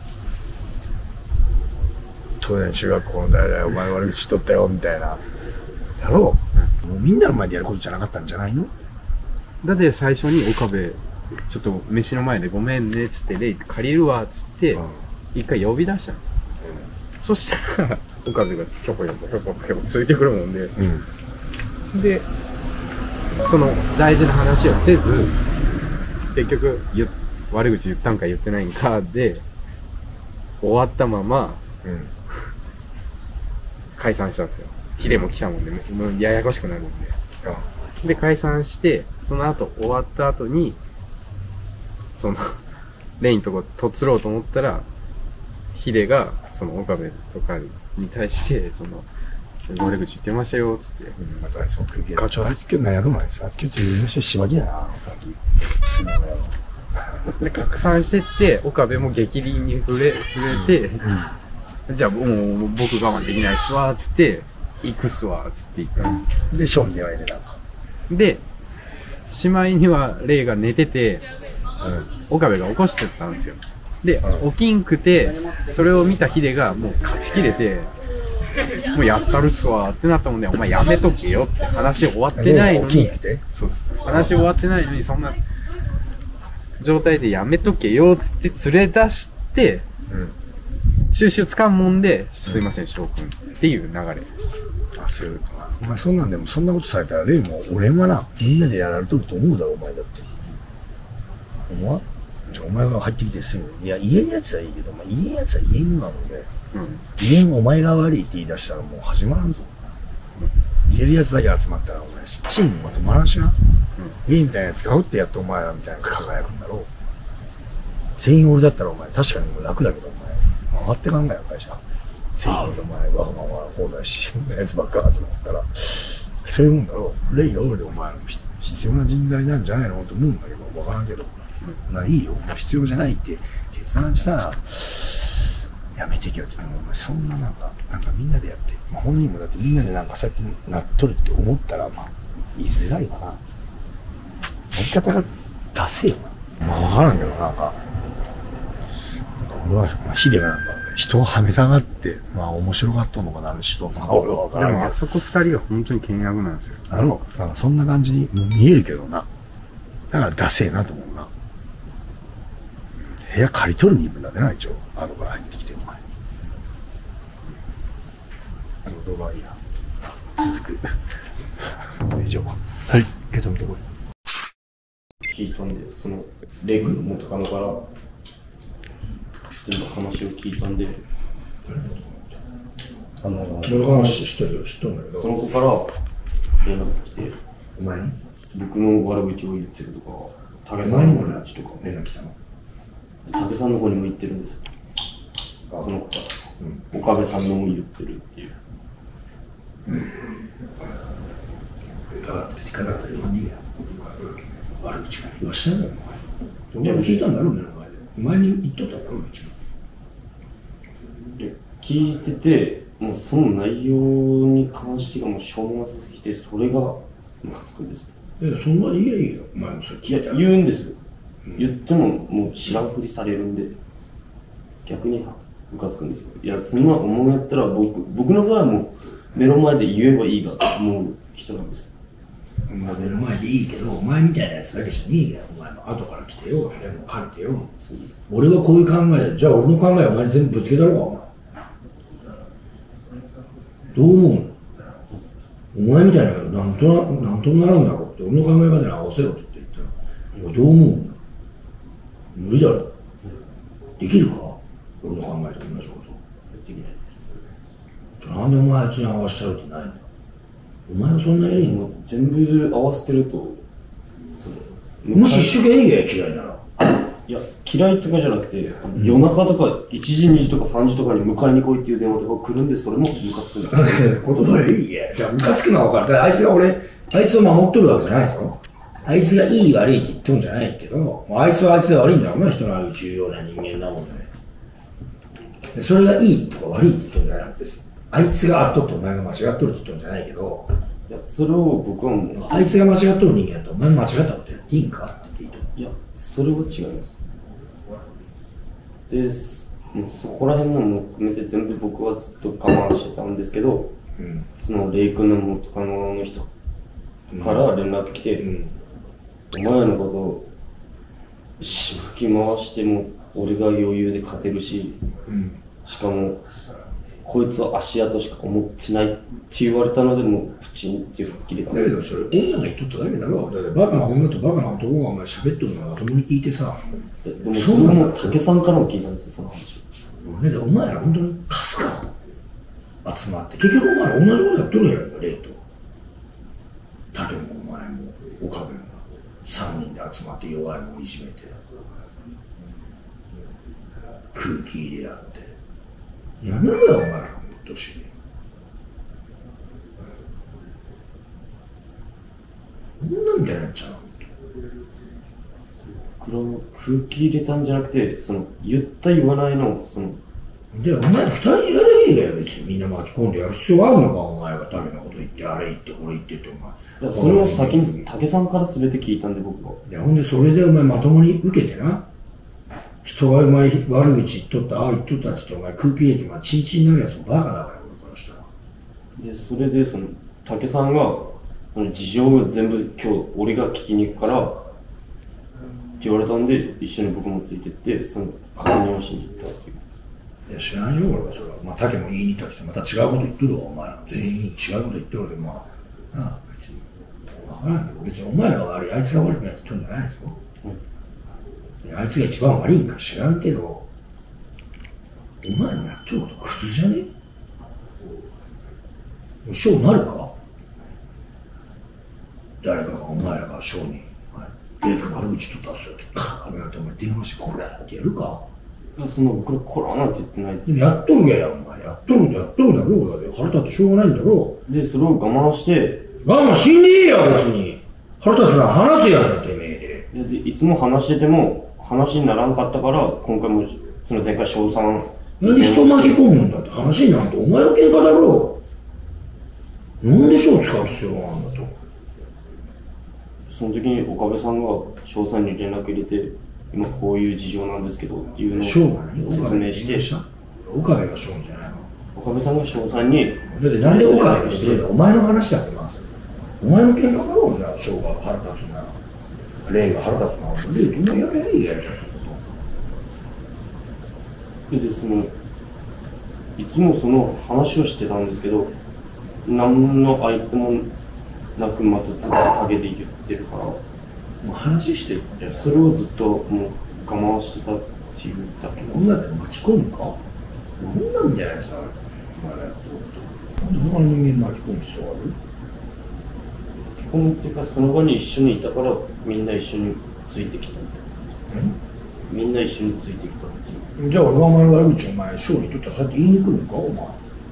Speaker 2: 当然中学校の代々お前悪口取ったよ、みたいな。やろう、うん、もうみんなの前でやることじゃなかったんじゃないの。
Speaker 1: だって最初に岡部、ちょっと飯の前でごめんねっつって、レイ借りるわっつって、うん、一回呼び出したんですよ。うん、そしたら、岡部がひょこひょこひょこひょこついてくるもんで、うん、で、その大事な話をせず、結局悪口言ったんか言ってないんかで終わったまま、うん、解散したんですよ。ヒデも来たもんで、もうややこしくなるんで、うん、で解散して、その後終わった後にそのレインとことつろうと思ったら、ヒデがその岡部とかに対してその悪口言ってましたよ、つって。うん、またあいつも空気。課長、あいつ今日何やともないです。あいつ今日言いましたしばきやな、あの時。すみません。
Speaker 7: で拡散してって岡部も激鱗に触れ触れて、うん、じゃあもう僕我慢できないっすわーっつって行くっすわーっつって言った、
Speaker 2: うん、で商品には入れた
Speaker 7: でしまいにはレイが寝てて、うん、岡部が起こしちゃったんですよ。で、うん、起きんくてそれを見たヒデがもう勝ち切れてもうやったるっすわーってなったもんで、お前やめとけよって話終わってないのに、そう話終わってないのにそんな状態でやめとけよっつって連れ出して、うん、収集つかんもんで、すいません翔くんっていう流れです。
Speaker 2: あ、そういうことか。お前そんなんでもそんなことされたらレイも俺はな、みんなでやられとると思うだろお前だって。お前じゃあお前が入ってきてすぐ、いや言えんやつはいいけど、お前言えんやつは言えんのなもんね。うん、言えんお前が悪いって言い出したらもう始まらんぞ。うん、言えるやつだけ集まったらお前チームまとまらんしな。うん、いいみたいなやつがおってやっとお前らみたいな輝くんだろう。全員俺だったらお前確かにもう楽だけどお前回ってかんがよ会社。全員でお前わがまま放題しやつばっか集まったらそういうもんだろう。レイが俺でお前の必要な人材なんじゃないのと思うんだけどわからんけど、うん、まあいいよもう必要じゃないって決断したらやめてけよって。お前そんななんかなんかみんなでやって、まあ、本人もだってみんなでなんか先になっとるって思ったらまあ言いづらいかな。やり方がダセえよな。まあわからんけどなんか俺は、まあ、ヒデがなんか人をはめたがってまあ面白がっとんのかなしとんのか俺はわからんけど。
Speaker 7: でもあそこ二人は本当に倹約なんですよ。
Speaker 2: なるほど。なんかそんな感じに見えるけどな。だからダセえなと思うな。部屋借り取る身分だねな一応後から入ってきてお前。あの動画はいいや。続く。以上。はい。受け止めてこい。
Speaker 5: 聞いたんで、そのレイ君の元カノから全部話を聞いたんで、
Speaker 2: あのー、の話知ってるよ、知ってるんだけど、
Speaker 5: その子から連絡来て、
Speaker 2: お前に
Speaker 5: 僕の悪口を言ってるとか、武さんの悪口とか
Speaker 2: 連絡来たの。
Speaker 5: 武さんの方にも言ってるんですよ。その子から、うん、岡部さんのも言ってるっていう。
Speaker 2: うん。だから別にかかったように悪口が言わしたんだよ。お前も聞いたんだろ目の前で。お前に言っとったんだろうちも。
Speaker 5: 聞いてて、もうその内容に関してがもうしょうもなさすぎて、それがムカつくんですよ。
Speaker 2: そんなに言えいいよ。お前もそれ聞いたら。
Speaker 5: 言うんですよ。うん、言ってももう知らんふりされるんで、逆にムカつくんですよ。いや、そんな思うんやったら僕、僕の場合はもう目の前で言えばいいがと思う人なんです。
Speaker 2: まあ目の前でいいけど、お前みたいなやつだけじゃねえよ。お前も後から来てよ、部屋も借りてよ。そうです。俺はこういう考えで、じゃあ俺の考えをお前に全部ぶつけたろうか、お前。どう思うの？お前みたいなのなんとな、なんとならんだろうって、俺の考え方に合わせろって言ったら、どう思うんだ？無理だろ。できるか？俺の考えと同じこと。
Speaker 5: できないです。
Speaker 2: じゃあなんでお前あいつに合わせちゃうってないんだ？お前はそんなに
Speaker 5: もう全部合わせてると、
Speaker 2: もし一生懸命嫌いなら。
Speaker 5: いや、嫌いとかじゃなくて、うん、夜中とかいちじ、にじとかさんじとかに迎えに来いっていう電話とか来るんで、それもムカつくんですよ。
Speaker 2: 言葉でいいや。じゃあムカつくのは分かる。だからあいつが俺、あいつを守っとるわけじゃないですよ。あいつがいい悪いって言ってるんじゃないけど、あいつはあいつが悪いんだろうな、人のある重要な人間なもんね。でそれがいいとか悪いって言ってるんじゃなくて、あいつがあっとってお前が間違っとるって言ってるんじゃないけど、
Speaker 5: いや、それを僕はもう、
Speaker 2: あいつが間違っとる人間だとお前間違ったことやっていいんかって言っていいと。
Speaker 5: いや、それは違います。で、もうそこら辺も含めて全部僕はずっと我慢してたんですけど、うん、そのレイ君の元カノの人から連絡来て、うんうん、お前のことをしばき回しても俺が余裕で勝てるし、うん、しかもこいつは足跡しか思ってないって言われたのでもうプチンって吹っ切れたんですよ。
Speaker 2: だけどそれ女が言っとっただけだろ。だってバカな女とバカな男がお前喋っとるのをまともに聞いてさ。
Speaker 5: でもそれも竹さんからも聞いたんですよ、その話。
Speaker 2: ね、お前ら本当にカスか集まって結局お前ら同じことやっとるんやろか、レイと竹もお前も岡部もさんにんで集まって弱いもんいじめて空気入れ合ってやめろよお前らもう年に女みたいになっちゃう。
Speaker 5: 僕らも空気入れたんじゃなくて、その、言った言わないの、その、
Speaker 2: で、お前二人やれいいやよ、別にみんな巻き込んでやる必要あるのか、お前が竹のこと言って、あれ言って、これ言ってって、お前。
Speaker 5: いや、それを先に竹さんから全て聞いたんで、僕は。
Speaker 2: いや、ほんで、それでお前まともに受けてな。人がお前悪口言っとった、ああ言っとったっつってお前空気入れて、まあ、チンチンになるやつもバカだから、俺からしたら。
Speaker 5: で、それで、その、竹さんが、その事情を全部今日、俺が聞きに行くから、って言われたんで、一緒に僕もついてって、その、確認をしに行ったっていう。
Speaker 2: いや、知らんよ、俺はそれは。まあ、竹も言いに行ったりして、また違うこと言っとるわ、お前ら。全員違うこと言ってるわけで、まあ、なあ、別に。わからんけど、別にお前らが悪い、あいつが悪くないって言っとるんじゃないですよ。うん、あいつが一番悪いんか知らんけど、お前らのやってることクズじゃねえ？ショーなるか？誰かがお前らがショーに、レイ君悪口とったっすよって、カーッやってお前電話してこれってやるか？
Speaker 5: いや、そんな僕らコラなんて言ってないです。
Speaker 2: やっとるやや、お前。やっとるんだ、やっとるんだろうがで。腹立ってしょうがないんだろ
Speaker 5: う。で、それを我慢して。
Speaker 2: 我慢しんでいいや、別に。腹立つなら話せやじゃん、てめえ
Speaker 5: で。いや、で、いつも話してても、話にならんかったから、今回も、その前回、翔さん。
Speaker 2: なんで人巻き込むんだって話になると、お前の喧嘩だろう。なんで翔使う必要があるんだと。
Speaker 5: その時に岡部さんが翔さんに連絡入れて、今こういう事情なんですけどっていうのを説明して、
Speaker 2: 岡部が翔じゃないの？
Speaker 5: 岡部さんが翔さんに、
Speaker 2: だってなんで岡部がしてるの？お前の話だってます。お前の喧嘩だろうじゃあ、翔が腹立つなら。レイが腹立つなら。レイ、お前やればいいやじゃん。
Speaker 5: で、その、いつもその話をしてたんですけど、何の相手もなくまたずっと陰で言ってるから、
Speaker 2: もう話してるんだよ。
Speaker 5: それをずっともう我慢してたっていうだけ
Speaker 2: なんだって巻き込むか？なんなんじゃないですか、お前らやってること。なんで他の人間巻き込む必要ある？
Speaker 5: 巻き込むっていうか、その場に一緒にいたからみんな一緒についてきたみたいな。みんな一緒についてきたっていう。
Speaker 2: じゃあ俺がお前の悪口お前勝利とったらそうやって言いに来るのか、お前。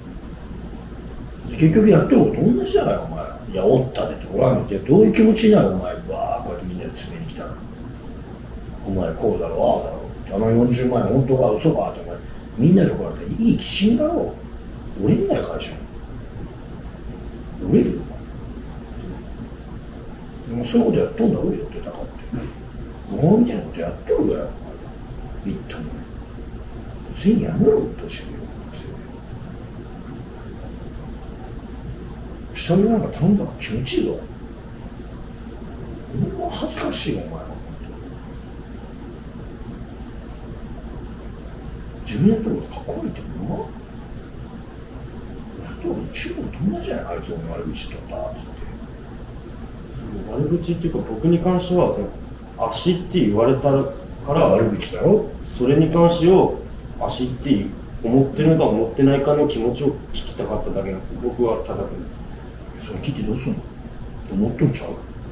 Speaker 2: 結局やってること同じじゃない、お前。いや、おったでとおらんってどういう気持ちになる、お前。わー、こうやってみんなで詰めに来たら。お前こうだろう、ああだろう。あのよんじゅうまん円本当か嘘かってお前。みんなでこうやっていい気心だろう。折れんない会社。折れるよ、お前。でもそういうことやっとんだろうよってたかって。もうみたいなことやっとるわよ、お前。ビットも。ついにやめろ、うっとうしいよ。下見なんか頼んだら気持ちいいよ。うわ、恥ずかしいよ、お前は。自分やったことかっこいいって言うの？やったこと中国と同じじゃない、あいつお前悪口とったって。
Speaker 5: その悪口っていうか、僕に関しては、その足って言われたから
Speaker 2: 悪口だろ？
Speaker 5: それに関してを足って思ってるのか思ってないかの気持ちを聞きたかっただけなんです。僕はただ
Speaker 2: それ聞いてどうすんの？思っとんちゃう？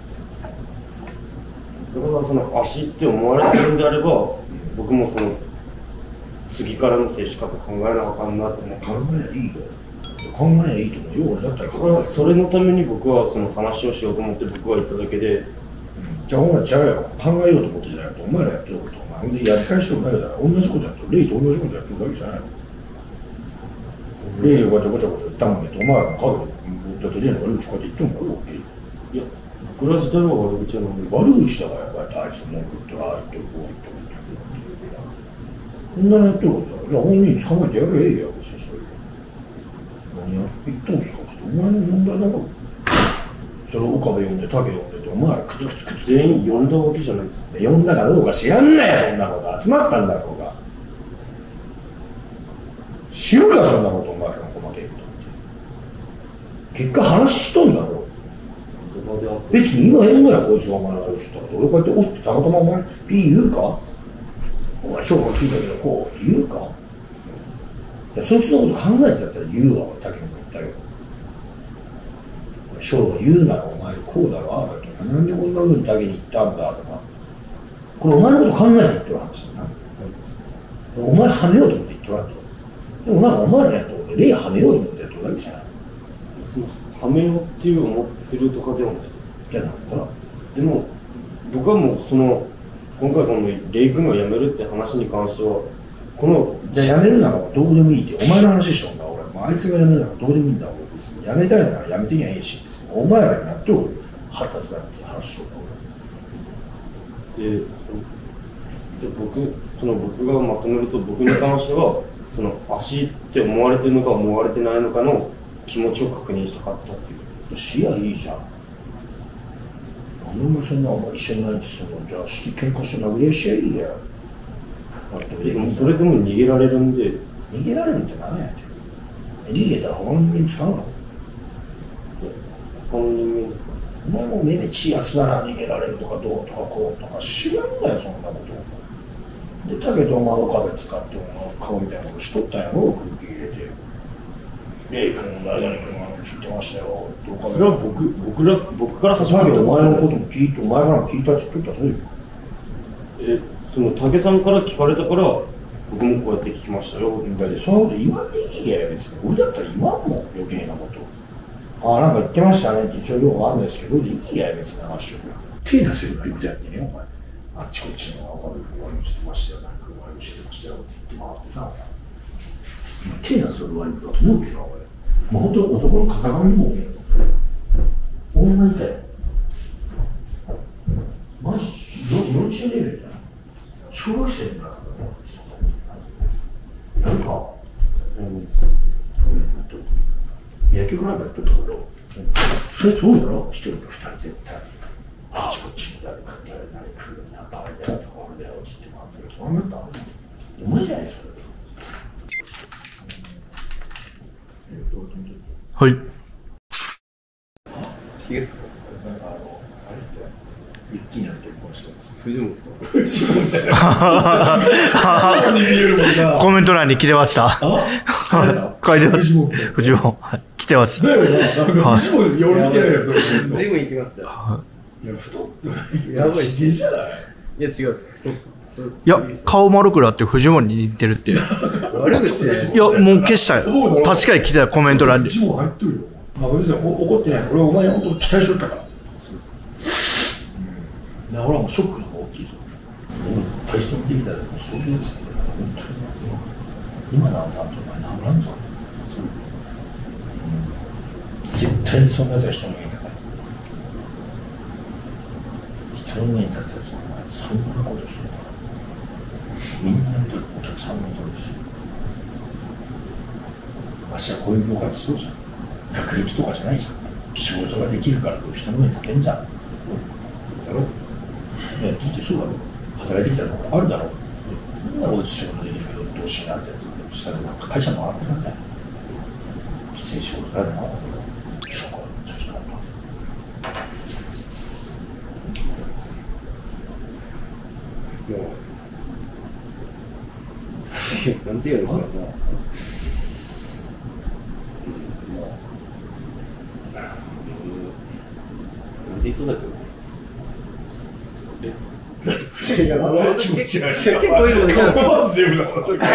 Speaker 5: だからその足って思われてるんであれば、僕もその次からの接し方考えなあかんなって思って。
Speaker 2: 考えりゃいいよ。考えりゃいいと思うよ。俺だったら考え
Speaker 5: だからそれのために僕はその話をしようと思って僕は言っただけで。
Speaker 2: うん、じゃあお前違うよ。考えようと思ってじゃないと、お前らやってること、お前ほんでやり返してるだけだから、同じことやってる。レイと同じことやってるだけじゃないの。レイがこうやってごちゃごちゃ言ったもんねと、お前らも陰で、だってレイの悪口こうやって言ってんのかよ、OK。
Speaker 5: いや、僕ら自体は悪口はなんで。
Speaker 2: 悪口だから、こうやってあいつ文句言って、ああ言ってる、こう言ってる。こんなのやってることだから、じゃあ本人捕まえてやればいいや、別にそれ。何やって言ったんですかって、お前の問題だろ。それを岡部呼んで、竹呼んでて、お前らくつくつくつ
Speaker 5: 全員呼んだわけじゃないです。
Speaker 2: 呼んだかどうか知らんねえ、そんなこと。集まったんだろうが。知るか、そんなこと、お前らの細けいことって。結果話しとんだろ。別に今えんのや、こいつがお前の悪口とかって。俺こうやっておってたまたまお前、ピー言うか？お前、翔が聞いたけど、こうって言うか？いや、そいつのこと考えてやったら言うわ、竹野も言ったけど。翔が言うならお前こうだろ、ああだとか、なんでこんな風に竹に言ったんだとか。これお前のこと考えて言ってる話だな。お前はめようと思って言ってるわけ。でもなんかお前らやったことで、レイはめようと思ってやってるわけじゃない。
Speaker 5: そのはめようっていう思ってるとかではないです。
Speaker 2: じゃあなんだろ
Speaker 5: でも僕はもうその今回このレイ君が辞めるって話に関しては、この
Speaker 2: じゃあ辞めるならどうでもいいって、お前の話しようか、俺。もうあいつが辞めるならどうでもいいんだ、俺です。辞めたいなら辞めてきゃいいし、お前らにやっておる腹立つなって話しようか、
Speaker 5: 俺。で、そのじゃ僕、その僕がまとめると、僕に関しては、その足って思われてるのか思われてないのかの気持ちを確認したかったっていう。
Speaker 2: 視野いいじゃん。なんでお前そんなお前一緒に何するの？じゃあして喧嘩して殴り合いしやいいや。
Speaker 5: でもそれでも逃げられるんで。
Speaker 2: 逃げられるって何やって。逃げたら他の人間使うの？
Speaker 5: 他の人間
Speaker 2: お前も目で血やつだな、逃げられるとかどうとかこうとか知らんだよ、そんなこと。で、だけどお前岡部使ってお前顔みたいなことしとったんやろ、空気入れて。レイ君、誰々君が知ってましたよ。
Speaker 5: それは僕、僕ら、僕から始まった。
Speaker 2: お前のことも聞いて、お前からも聞いたって言ってたぞ。
Speaker 5: え、その武さんから聞かれたから、僕もこうやって聞きましたよ。
Speaker 2: だってそのこと言わんでいいや、別に。俺だったら言わんもん、余計なこと。ああ、なんか言ってましたねって一応よくあるんですけど、いいや、別に話を。手出せるってことやってね、お前。あっちこっちの岡部君悪いしてましたよ、なんか悪いしてましたよって言って回ってさ。手出せる悪いことだと思うけど、俺。もう本当に男の風上にも見える。女いたよ。マジ、幼稚園レベルじゃん。小学生だから。なんか、うん、野球クラブやってたけど、それそうだろ、一人と二人絶対。あちこちに誰か誰々来るな、あれだよとか俺だよって言って回ってる。そんなったら、無理じゃないですか。
Speaker 3: はい。
Speaker 7: ひげすか？
Speaker 2: なんかあの、あれって、一気になって結婚してます。
Speaker 7: 藤本ですか？
Speaker 2: 藤本だよ。に見えるもんな。
Speaker 3: コメント欄に来てました。
Speaker 2: あ
Speaker 3: 書いてます。藤本。来てました。
Speaker 2: だよな。藤本、夜見てないやつ。
Speaker 7: ジム行きますじゃあ。
Speaker 2: いや、太ってない。
Speaker 7: やばいっす。
Speaker 2: ひげじゃない？
Speaker 7: いや違うっす。太っす。
Speaker 3: いや、顔丸くなって藤本に似てるって。い
Speaker 7: 悪口じゃないですか。
Speaker 3: や、もう消したよ。確かに来てたコメント欄に。
Speaker 2: 藤本入ってるよ。まあ、別に怒ってない。俺はお前のこと期待しとったから。うん。俺はもうショックの方が大きいぞ。もういっぱい人見てきたら、そういうやつって、本当に。今のあんさんとお前何なんぞ。そうですね。絶対にそんなやつは人の目に立たない。人の目に立つやつはお前、そんなことしてるから。みんな見てる、お客さんも見てるし。わしはこういう業界ってそうじゃん。学歴とかじゃないじゃん。仕事ができるから人の目に立てんじゃん。だろ？ねえ、だってそうだろ。働いてきたのがあるだろ。みんなこいつ仕事できるけど、どうしようなってやつ。したらなんか会社回ってたんだよ。きつい仕事だよな。職はめっちゃ人なんだ。
Speaker 7: もう、なんて言うんですか、もう。なんて言っとったっけ？え？いや、
Speaker 2: 気持ち悪い。
Speaker 7: 結構いいのに。
Speaker 2: マジで言うな。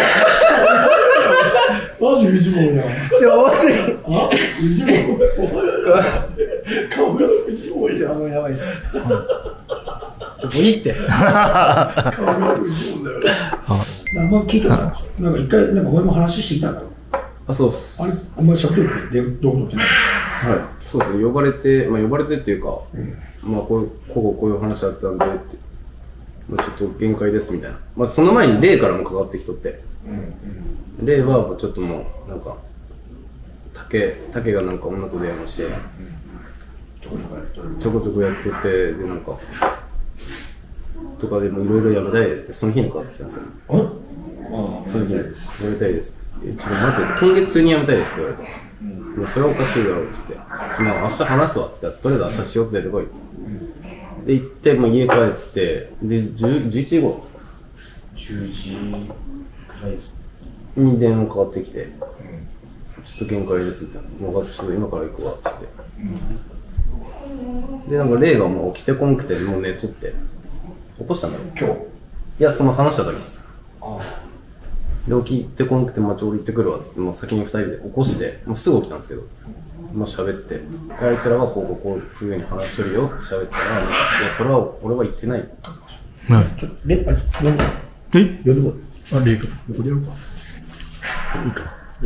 Speaker 2: マジ藤本やん。
Speaker 7: ちょ、マジで。
Speaker 2: あ、藤本。顔が藤本じゃん。
Speaker 7: もうやばいっす。ちょ、もういいって。
Speaker 2: 顔が藤本だよ。あんま聞いてたんですよ。なんか一回、なんかお前も話してきたんだろ。
Speaker 7: あ、そうっす。
Speaker 2: あれ、お前しゃべってるってどう思ってない？
Speaker 7: はい。そうですね。呼ばれて、まあ呼ばれてっていうか、うん、まあこういう、こうこういう話だったんでって、まあちょっと限界ですみたいな。まあその前にレイからもかかってきとって、うんうん、レイはちょっともう、なんか、竹、竹がなんか女と電話して、うん、ちょこちょこやってちょこちょこやってて、でなんか、とかでもいろいろやめたいですって、その日にかかってきたんですよ。
Speaker 2: ああ、
Speaker 7: その日にやめたいですって。ちょっと待って、今月中にやめたいですって言われて。うん、それはおかしいだろうって言って、まあ明日話すわって言ったら、とりあえず明日しようって出てこいって。うん、で、行って、もう家帰って、で、じゅういちじ頃
Speaker 2: じゅうじくらいです
Speaker 7: に電話かかってきて、うん、ちょっと限界ですみたいな。もうちょっと今から行くわって言って。うん、で、なんかレイがもう起きてこんくて、もう寝とって、起こしたんだよ。
Speaker 2: 今日？
Speaker 7: いや、その話した時です。
Speaker 2: ああ。
Speaker 7: で、起きてこなくて、まあ、ちょうど行ってくるわって言って、まあ、先に二人で起こして、もうすぐ起きたんですけど、まあ、喋って、あいつらはこうこうこういうふうに話しとるよって喋ったら、なんか、いや、それは俺は言ってない。
Speaker 2: はい。ちょっと、レ、あ、呼んで。え呼んでこい。あ、レイ君。横でやろうか。いいか。うん。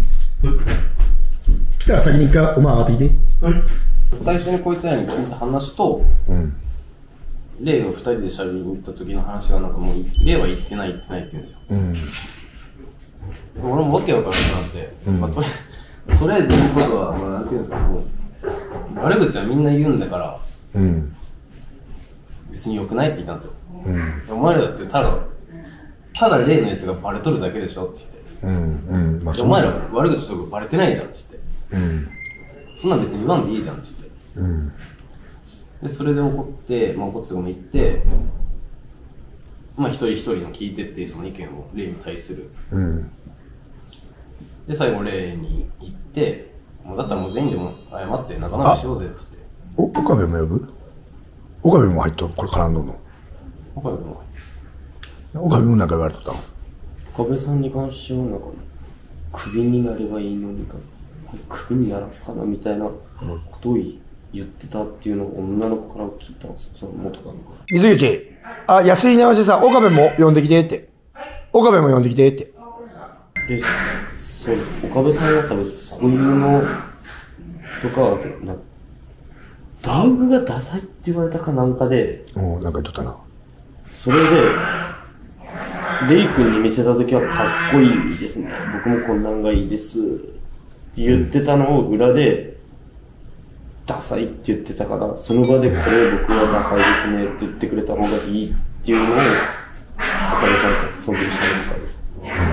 Speaker 2: 来たら先に一回、お前上がってきて。はい。
Speaker 5: 最初にこいつらに聞いた話と、うん。レイが二人で喋りに行った時の話がなんかもう、レイは言ってない言ってないって言うんですよ。うん。俺もわけわからなくなって、うん、まあ、とりとりあえず言うことは、まあ、なんていうんですか、こう、悪口はみんな言うんだから、うん、別に良くないって言ったんですよ。うん、お前らだってただ、ただ例のやつがバレとるだけでしょって言って、うんうんまあ、お前ら悪口とかバレてないじゃんって言って、うん、そんなん別に言わんでいいじゃんって言って、うん、でそれで怒って、まあ、怒ってとかも言って、まあ、一人一人の聞いてってその意見を例に対する。うんで、最後、例に行って、もうだったらもう全員でも謝って仲直りしようぜっつって。
Speaker 2: お、岡部も呼ぶ岡部も入っとるこれ絡んどんの
Speaker 5: 岡部も
Speaker 2: 岡部もなんか言われとったの
Speaker 5: 岡部さんに関してはなんか、クビになればいいのにか、クビにならんかなみたいなことを言ってたっていうのを女の子から聞いたんですよ、その元カノから。
Speaker 2: 水口、あ、安井に合わせてさ、岡部も呼んできてって。岡部も呼んできてって。
Speaker 5: でそう、岡部さんは多分そういうのとかはな道具がダサいって言われたかなんかで
Speaker 2: おなんか言っとったな
Speaker 5: それでレイ君に見せた時はかっこいいですね僕もこんなんがいいですって言ってたのを裏でダサいって言ってたからその場でこれ僕はダサいですねって言ってくれた方がいいっていうのを岡部さんとその時喋ったんです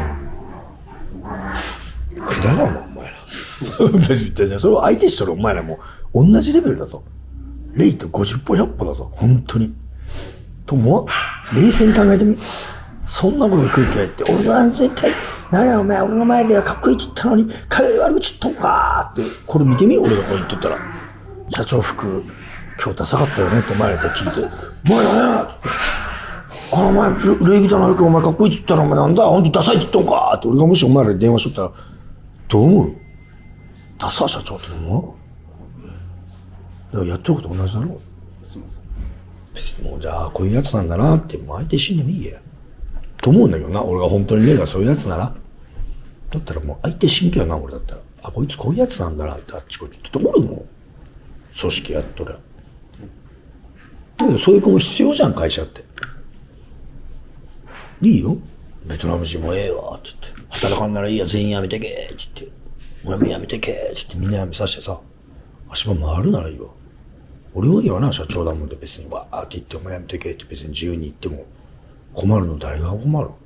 Speaker 2: くだらんな、お前ら。別に、それを相手しとるお前らも同じレベルだぞ。レイとごじゅっぽひゃっぽだぞ、本当に。とも、冷静に考えてみ。そんなことに空気入って、俺は絶対、なんやお前、俺の前ではかっこいいって言ったのに、彼悪口言っとんかーって、これ見てみ、俺がこう言っとったら。社長服、今日ダサかったよねってお前らと聞いて、お前らねって。あのお前、礼儀だな服お前かっこいいって言ったらお前なんだほんとダサいって言っとんかーって、俺がもしお前らに電話しとったら、どう思うダサ社長って思うだからやってること同じだろすいません。別にもうじゃあこういうやつなんだなって、もう相手死んでもいいや。と思うんだけどな、俺が本当にレイがそういうやつなら。だったらもう相手死んけよな、俺だったら。あ、こいつこういうやつなんだなってあっちこっちって思うもん。組織やっとる。でもそういう子も必要じゃん、会社って。いいよ。ベトナム人もええわって言って。働かんならいいや、全員辞めてけって言って。俺も辞めてけって言ってみんな辞めさせてさ。足場回るならいいわ。俺は言わな、社長だもんで別にわーって言って、お前辞めてけって別に自由に言っても困るの誰が困る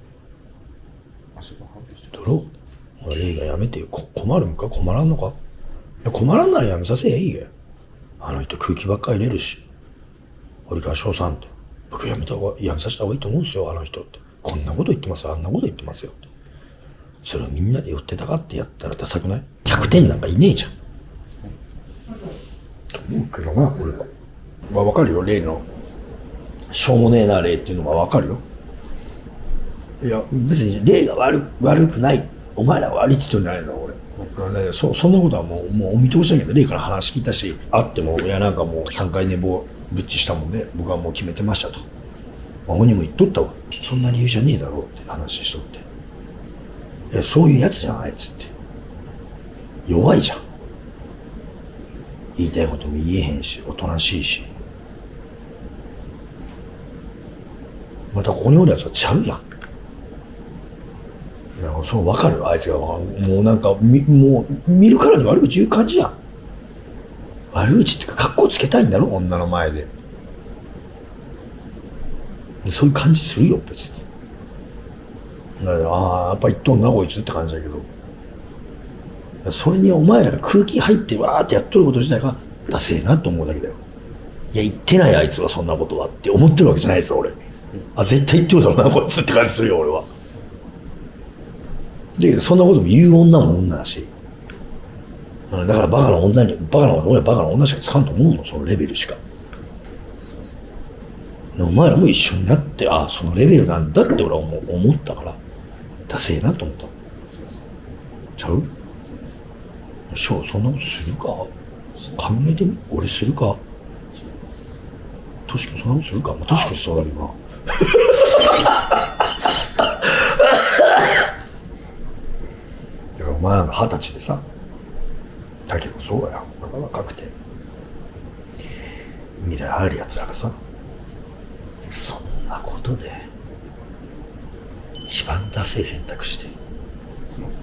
Speaker 2: だろお前レイが辞めてよ。困るんか困らんのかいや困らんなら辞めさせやいいや。あの人空気ばっかり入れるし。堀川翔さんって。僕辞めた方が、辞めさせた方がいいと思うんですよ、あの人って。こんなこと言ってますよ、あんなこと言ってますよって。それをみんなで寄ってたかってやったらダサくない ?ひゃく 点なんかいねえじゃん。と思うけどな、俺は。まあわかるよ、例の。しょうもねえな、例っていうのはわかるよ。いや、別に例が悪悪くない。お前らが悪いって言ってんじゃないの、俺。ね、そ, そんなことはもう、もうお見通しだけど、例から話聞いたし、会っても、いやなんかもうさんかい寝坊ぶっちしたもんで、僕はもう決めてましたと。まあ、鬼も言っとったわ。そんな理由じゃねえだろうって話しとって。いや、そういうやつじゃん、あいつって。弱いじゃん。言いたいことも言えへんし、おとなしいし。またここにおるやつはちゃうやん。なんかそう分かるよ、あいつが。もうなんか、みもう見るからに悪口言う感じやん。悪口ってか、格好つけたいんだろ、女の前で。そういう感じするよ、別に。だから、ああ、やっぱ言っとんな、こいつって感じだけど。それにお前らが空気入ってわーってやっとること自体が、ダセえなって思うだけだよ。いや、言ってないあいつはそんなことはって思ってるわけじゃないですよ、俺。あ、絶対言ってるだろうな、こいつって感じするよ、俺は。だけど、そんなことも言う女も女だし。だからバカな女に、バカな女、俺はバカな女しかつかんと思うの、そのレベルしか。お前らも一緒になって、ああ、そのレベルなんだって俺は思思ったから、ダセえなと思った。ちゃうしょう、そんなことするか考えてみ俺するかトシ君そんなことするか、トシ君そうだけどな。だからお前らが二十歳でさ、だけどそうだよ、まだ若くて未来あるやつらがさ、そんなことで一番ダセい選択して。
Speaker 1: すいません。い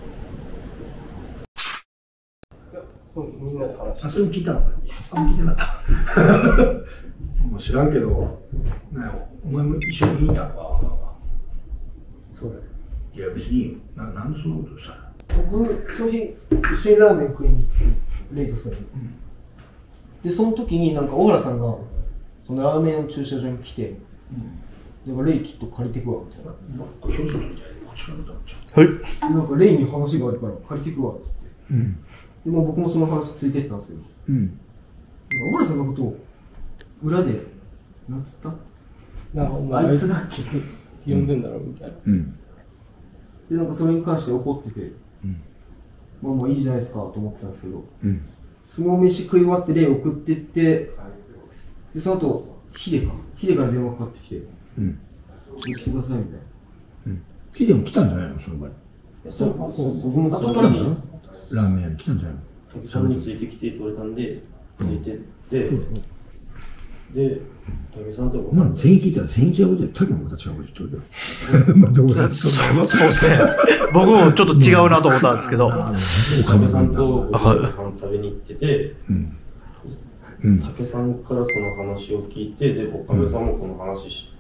Speaker 1: や、そうみんなで話して。
Speaker 2: あ、それも聞いたの？あ、聞いてなかった。もう知らんけど、なんやお前も一緒にいたのか。
Speaker 1: そうだよ。
Speaker 2: いや別にいいよ。な、なんでそんなことしたの？
Speaker 1: 僕、その日、一緒にラーメン食いに行って、レイトさんに。うん、で、その時になんか小原さんが、そのラーメンの駐車場に来て、うん、だからレイちょっと借りてくわ、みたいな。
Speaker 2: これ表情みたいな。こっちから見たんちゃう？はい。
Speaker 1: なんかレイに話があるから借りてくわ、つって。うん。で、まあ僕もその話ついてったんですけど、うん。小原さんのことを、裏で、なんつったなんかお前あいつだっけ呼んでんだろみたいな。うん。で、なんかそれに関して怒ってて、うん、まあもういいじゃないですかと思ってたんですけど、うん、その飯食い終わってレイ送ってって、で、その後、ヒデか。ヒデから電話かかってきて、うん、ちょっと来てくださいみたいな。うん。
Speaker 2: ヒデも来たんじゃないのその場に。
Speaker 5: そう、僕も
Speaker 2: 来たんじゃないラーメン屋に来たんじゃないの
Speaker 5: それについてきてって言われたんで、ついてって、うん、で、武さんとこ。
Speaker 2: まあ、全員聞いたら全員違うことで、竹もまた違うこと言っとるけど。まあ、どうだ
Speaker 3: そうそうですね。僕もちょっと違うなと思ったんですけど。
Speaker 5: 武さんとご飯食べに行ってて、うん、武さんからその話を聞いて、で、岡部さんもこの話し、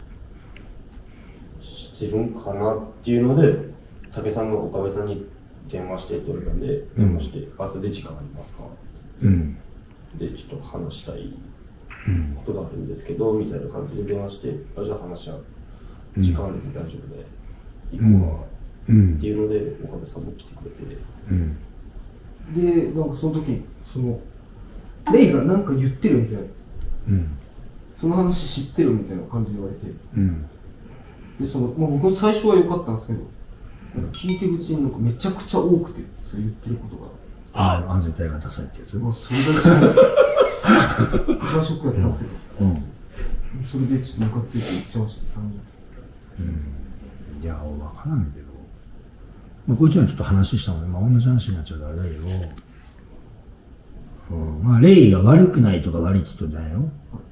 Speaker 5: してるんかなっていうので、武さんが岡部さんに電話してって言われたんで、電話して、後で時間ありますか、うん、で、ちょっと話したいことがあるんですけど、みたいな感じで電話して、あ、じゃあ話し合う。時間あるんで大丈夫で、行こうか、うん、っていうので、岡部さんも来てくれて。
Speaker 1: うん、で、なんかその時、その、レイがなんか言ってるみたいな、うん、その話知ってるみたいな感じで言われて、うん、で、その、まあ、僕最初は良かったんですけど、聞いてるうちになんかめちゃくちゃ多くて、それ言ってることが。
Speaker 2: ああ、安全帯がダサいってやつ。
Speaker 1: まあ、それが一番ショックだったんですけど、うん、それでちょっとムカついて言っちゃいました、さんにん。
Speaker 2: うん、いや、わからんけど、まあ、こいつらちょっと話したので、まあ、同じ話になっちゃうとあれだけど、うん、まあ、レイが悪くないとか悪いって言ったんじゃないよ。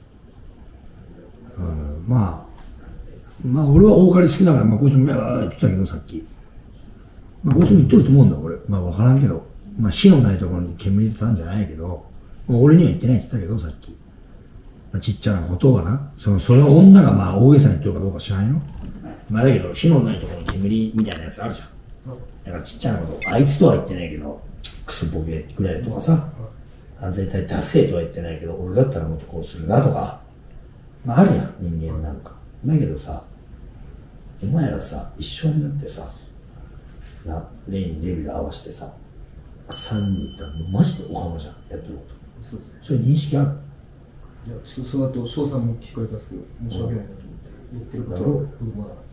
Speaker 2: うん、まあ、まあ、俺は多かれ好きだから、まあ、こいつもやーって言ってたけど、さっき。まあ、こいつも言ってると思うんだ、俺。まあ、わからんけど。まあ、火のないところに煙出てたんじゃないけど、まあ、俺には言ってないって言ったけど、さっき。まあ、ちっちゃなことがな。その、それを女がまあ、大げさに言ってるかどうか知らんよ。まあ、だけど、火のないところに煙みたいなやつあるじゃん。だからちっちゃなこと、あいつとは言ってないけど、クソボケぐらいとかさ、安全帯ダセーとは言ってないけど、俺だったらもっとこうするなとか、まああるやん、人間なんか。だけどさ、お前らさ、一緒になってさ、な、レイにレビュー合わせてさ、さんにんいたらもうマジでおかまじゃん、やってること。そうですね。それ認識ある？
Speaker 1: いや、ちょっとその後、翔さんも聞かれたんですけど、申し訳ないなと思って、言ってることを振る舞わなかった。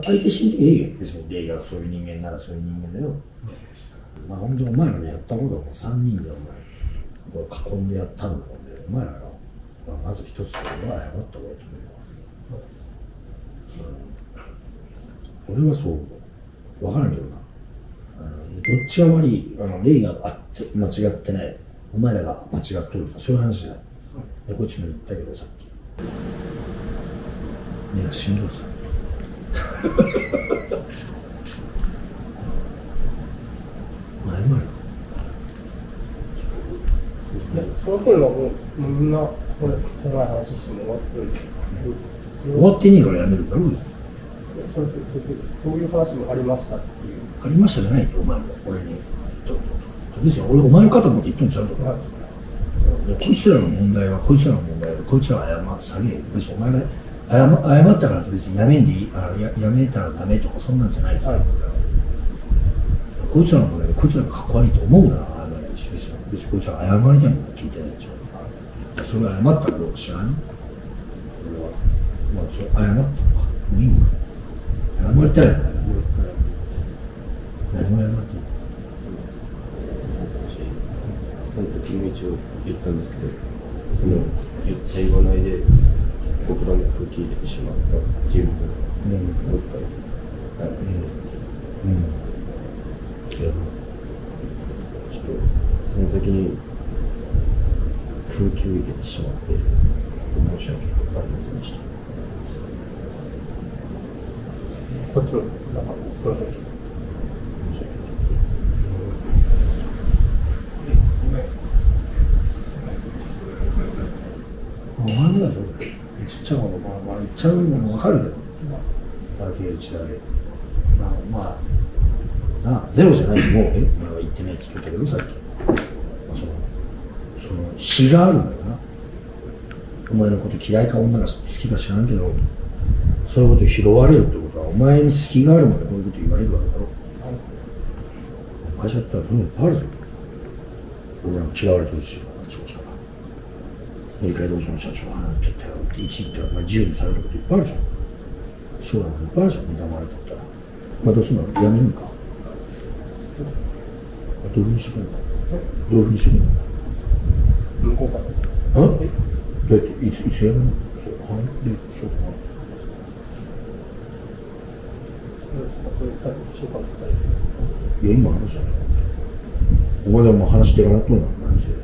Speaker 2: 相手死んでいいよ、別にレイがそういう人間ならそういう人間だよ。まあ本当にお前らのやったことはもうさんにんでお前、これ囲んでやったんだもんね。お前らが、まあ、まず一つ俺は謝った方がいいと思うよ。うん、俺はそう、わからんけどな。どっちが悪い、あのレイがあ間違ってない、お前らが間違っとるとか、そういう話じゃない。でこっちも言ったけどさっき。目がしんどいさ。謝る。
Speaker 1: その頃はもう、もうみんな、これ、長い話しても終わってるんで。
Speaker 2: 終わってねえからやめるだろう。
Speaker 1: それ別にそういう話もありましたっていう。
Speaker 2: ありましたじゃないよ、お前も。俺に。別に俺、お前の肩持って言ってんちゃうとか。こいつらの問題はこいつらの問題で、こいつらは謝下げ。別にお前が謝, 謝ったからって別にやめんでいい、あや, やめたらダメとかそんなんじゃないから。はい、こいつらの問題でこいつらがかっこ悪いと思うなら謝れないし、別に別にこいつら謝りたいのは聞いてないでしょ。それは謝ったかどうか知らない？俺は、まあそれ謝ったのか。もういいんか。謝りたいよね。何も謝ってない。
Speaker 5: その時も一応言ったんですけど、 その言った言わないで僕らも空気入れてしまったっていうのをもう一回はい、うん、いやちょっとその時に空気を入れてしまって申し訳ありませんでした。
Speaker 1: こっちの中すいませんでした。申し訳
Speaker 2: お前もだぞ、ちっちゃい頃、まあ、まあ、言っちゃうのも分かるけど、まあ、ゲージだけ。まあ、まあ、なあ、ゼロじゃないと思うね。お前は言ってないって言ってたけど、さっき。まあ、その、その、非があるんだよな。お前のこと嫌いか女が好きか知らんけど、そういうこと拾われるってことは、お前に好きがあるまでこういうこと言われるわけだろ。会社だったらそんなのいっぱいあるぞ。俺らも嫌われてるし、あちこちから。メリカ道場の社長が話ってたよって一位ってお前自由にされることいっぱいあるじゃん。将来もいっぱいあるじゃん、妬まれてったら。まあどうすんの？やめるのか。どういうふうにしてくれるの？どういうふうにしてくれるの？
Speaker 1: 向こうから。
Speaker 2: あ？どうやっていついつやめるの？そうはい。で、しょうかな。いや、今話したの。お前でも話してもらっとんの？何せ。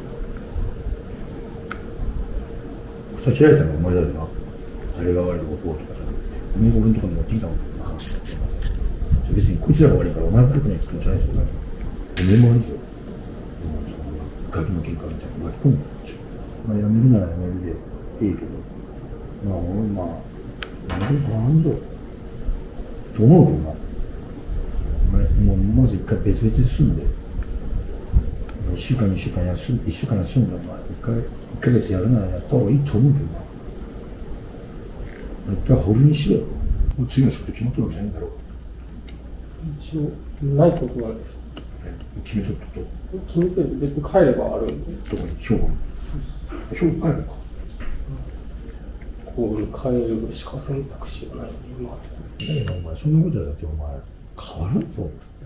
Speaker 2: 蓋開いたのはお前だよな。誰が悪いとかこうとかじゃなくて、お前が俺のところに持ってきたのって話だってます。別にこいつらが悪いからお前が悪くないって言ってもじゃないですよ。お前も悪いですよ。ガキの喧嘩みたいな巻き込んでるんでしょ。まあやめるならやめるでいいけど、まあ俺まあ、やめるの変わんぞ。と思うけどな。お前もうまず一回別々に住んで、いっしゅうかん、にしゅうかん休んで、いっしゅうかん休んで、まあ一回、いっかげつやるならやった方がいいと思うけどな。一回ホールにしろよ。もう次の仕事決まってるわけじゃないんだろう。
Speaker 1: 一応、ないことはあるんです。
Speaker 2: 決めとったと。
Speaker 1: 決めてる別に帰ればあるんで。
Speaker 2: どこに兵庫に。兵庫帰るのか。
Speaker 1: ここに帰るしか選択肢がないんで、今。だ
Speaker 2: けどお前、そんなことやだってお前、変わらんぞ。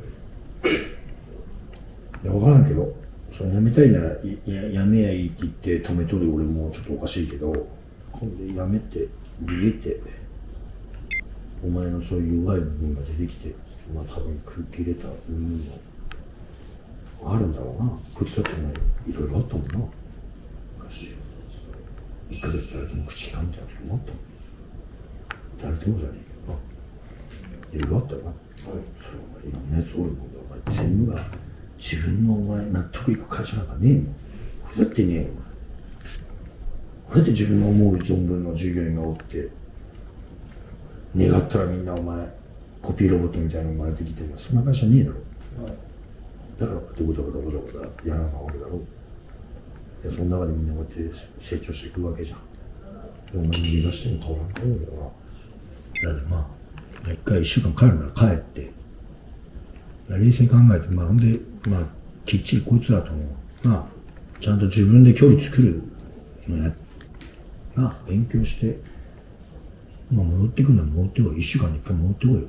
Speaker 2: いや、わからんけど、それやめたいなら、や、やめやいいって言って止めとる俺もちょっとおかしいけど、今度やめて、逃げて、お前のそういう弱い部分が出てきて、まあ多分空気入れた部分もあるんだろうな。こいつだってね、いろいろあったもんな。昔。いっかげつ誰とも口利かんみたいな時もあったもん。誰ともじゃねえけどな。いろいろあったよな。はい、それお前いろんなやつおるもんだ。お前全部が自分のお前納得いく会社なんかねえもん。これだってねえよ。これだって自分の思う存分の従業員がおって、願ったらみんなお前、コピーロボットみたいなの生まれてきてるそんな会社ねえだろ。はい、だからこうやってゴタゴタゴタゴタやらなわけだろ。でその中でみんなこうやって成長していくわけじゃん。でお前逃げ出しても変わらんと思うけどな。だってまあ、一回一週間帰るなら帰って、冷静に考えて、まあほんで、まあ、きっちりこいつらとも、まあ、ちゃんと自分で距離作るのや、まあ、勉強して、まあ戻ってくるなら戻ってこい。一週間に一回戻ってこいよ。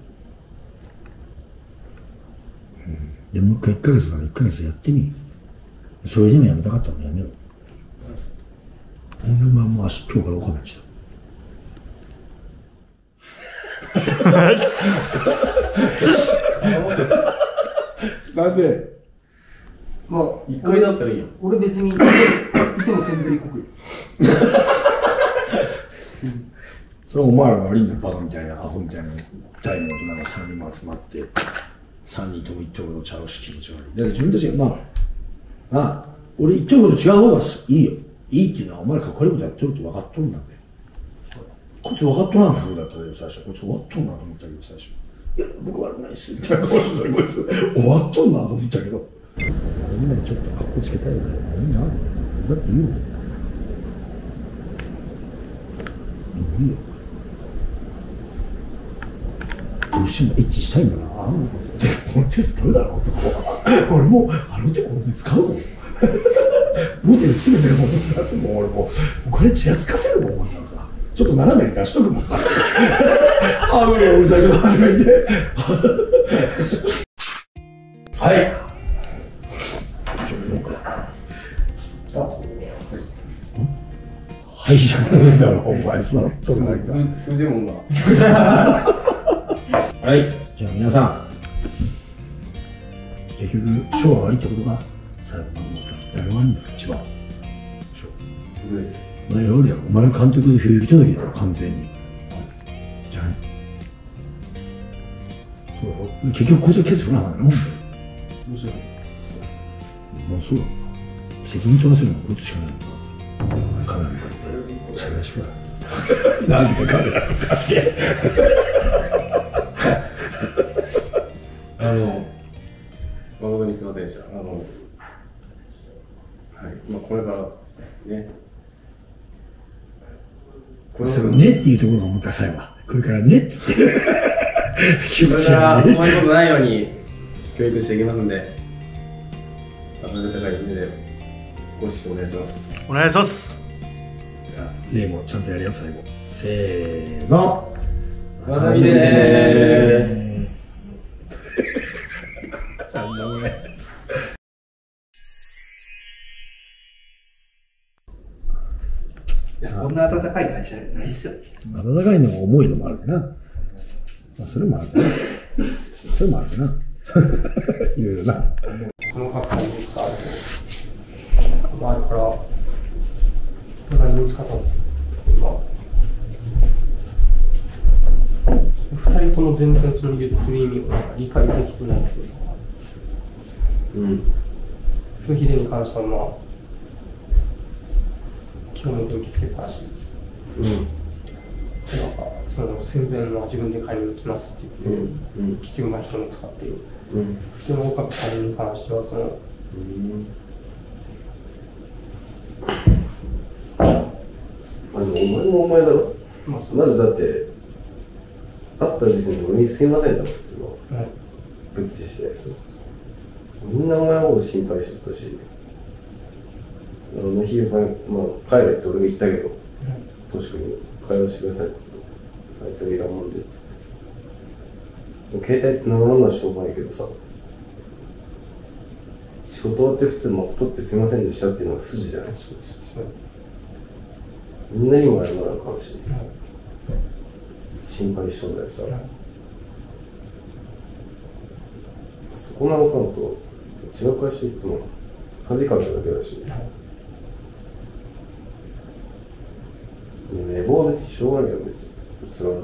Speaker 2: うん。で、もう一回一ヶ月なら一ヶ月やってみ。それでもやめたかったらやめろ。ほんで、まあもう明日、今日からおかめにした。なんで
Speaker 1: まあ、一回だったらいいよ。俺別にいても全然行くよ。
Speaker 2: それはお前らが悪いんだよ、バカみたいな、アホみたいな、大の大人がさんにんも集まって、さんにんとも言ってることちゃうし、気持ち悪い。だから自分たちが、まあ、ああ、俺言ってること違う方がいいよ。いいっていうのは、お前らかっこいいことやってるって分かっとるんだべ。こいつ分かっとらん風だったよ、最初。こいつ終わっとんなと思ったけど、最初。いや、僕悪くないっす、みたいな顔してたこいつ。終わっとんなと思ったけど。みんなにちょっと格好つけたいよね。みんなあるね。だっていいよ。いいよ。どうしてもエッチしたいんだな。あんなことって、この手使うだろ、男は。俺も、あの手この手使うもん。モテるすぐでも出すもん、俺も。これちらつかせるもん、お前さ。ちょっと斜めに出しとくもんさ。あ、無理よ、うるさいけど、初めて。はい。ちょっと飲むか。あ、はい。 はいじゃねえだろ、お前さ。とるだけだ。
Speaker 1: ずっとフジモンが。
Speaker 2: はい、じゃあ皆さん。結局、賞は悪いってことか。最後まで思った。誰が悪いんだよ、一番。賞。
Speaker 1: 僕です。
Speaker 2: お前が悪いやろ。お前の監督で平気届きだろ、完全に。じゃあね。そうやろ。結局、こいつはケツ振らないの。もちろん。そうです。もうそうだ。責任取らせるのはこいつしかないのか。カメラに向かって、しゃべしくら。なんでカメラに向かって。
Speaker 1: あの、誠にすみませんでした。あの、はい、まあ、これからね。
Speaker 2: これねっていうところが思った際は、これからねって言って。
Speaker 1: これからこういうことないように教育していきますんで、温かい目でご視聴お願いします。
Speaker 3: お願いします。
Speaker 2: 例もちゃんとやるよ、最後。せーの。
Speaker 1: わさびでーす。
Speaker 2: なんだこれ。
Speaker 3: いや、こんな温かい会社ないっすよ。
Speaker 2: 温かいのが重いのもあるかな。まあ、それもあるかな。それもあるかな。いろいろな。
Speaker 1: この格好に僕があるまあ、あるから、何に使ったの二人とも全然その言ってる意味を理解できてないけど、うん。フヒデに関しては、まあ、今日の電気つけたらしい。うん。なんか、その宣伝は自分で買いに行きますって言って、うん。結局、まあ、人の使っている。うん。でも、岡部さんに関しては、その、うん。
Speaker 8: あの、お前もお前だろ。まずだって、会った時点で俺にすいませんだろ、普通の。はい。ブッチして。そうみんなお前のこと心配しとったし。あの日、まあ、帰れって俺が言ったけど、トシ君に会話してくださいって言って、あいつがいらんもんでって言って。携帯繋がらんのはしょうがないけどさ、仕事終わって普通、まあ、取ってすいませんでしたっていうのが筋じゃない。みんなにも謝らなあかんし、心配しとんだよさ、そこ直さんと違う会社行っても恥かくだけだし、寝坊は別にしょうがないよ、別に。それは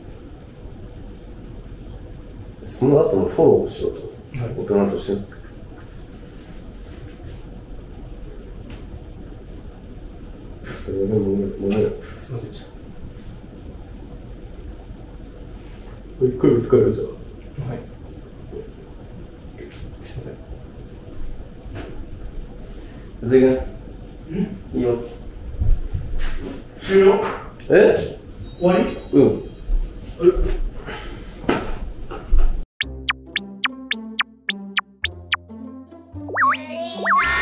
Speaker 8: その後のフォローをしようと、大人として。それはもうもうね、
Speaker 1: すいませんでした。
Speaker 8: 一回ぶつかるじゃん。
Speaker 1: はい。すいません。
Speaker 8: 全然。いいよ。
Speaker 3: 終了？
Speaker 8: え？
Speaker 3: 終わり？
Speaker 8: うん。
Speaker 3: え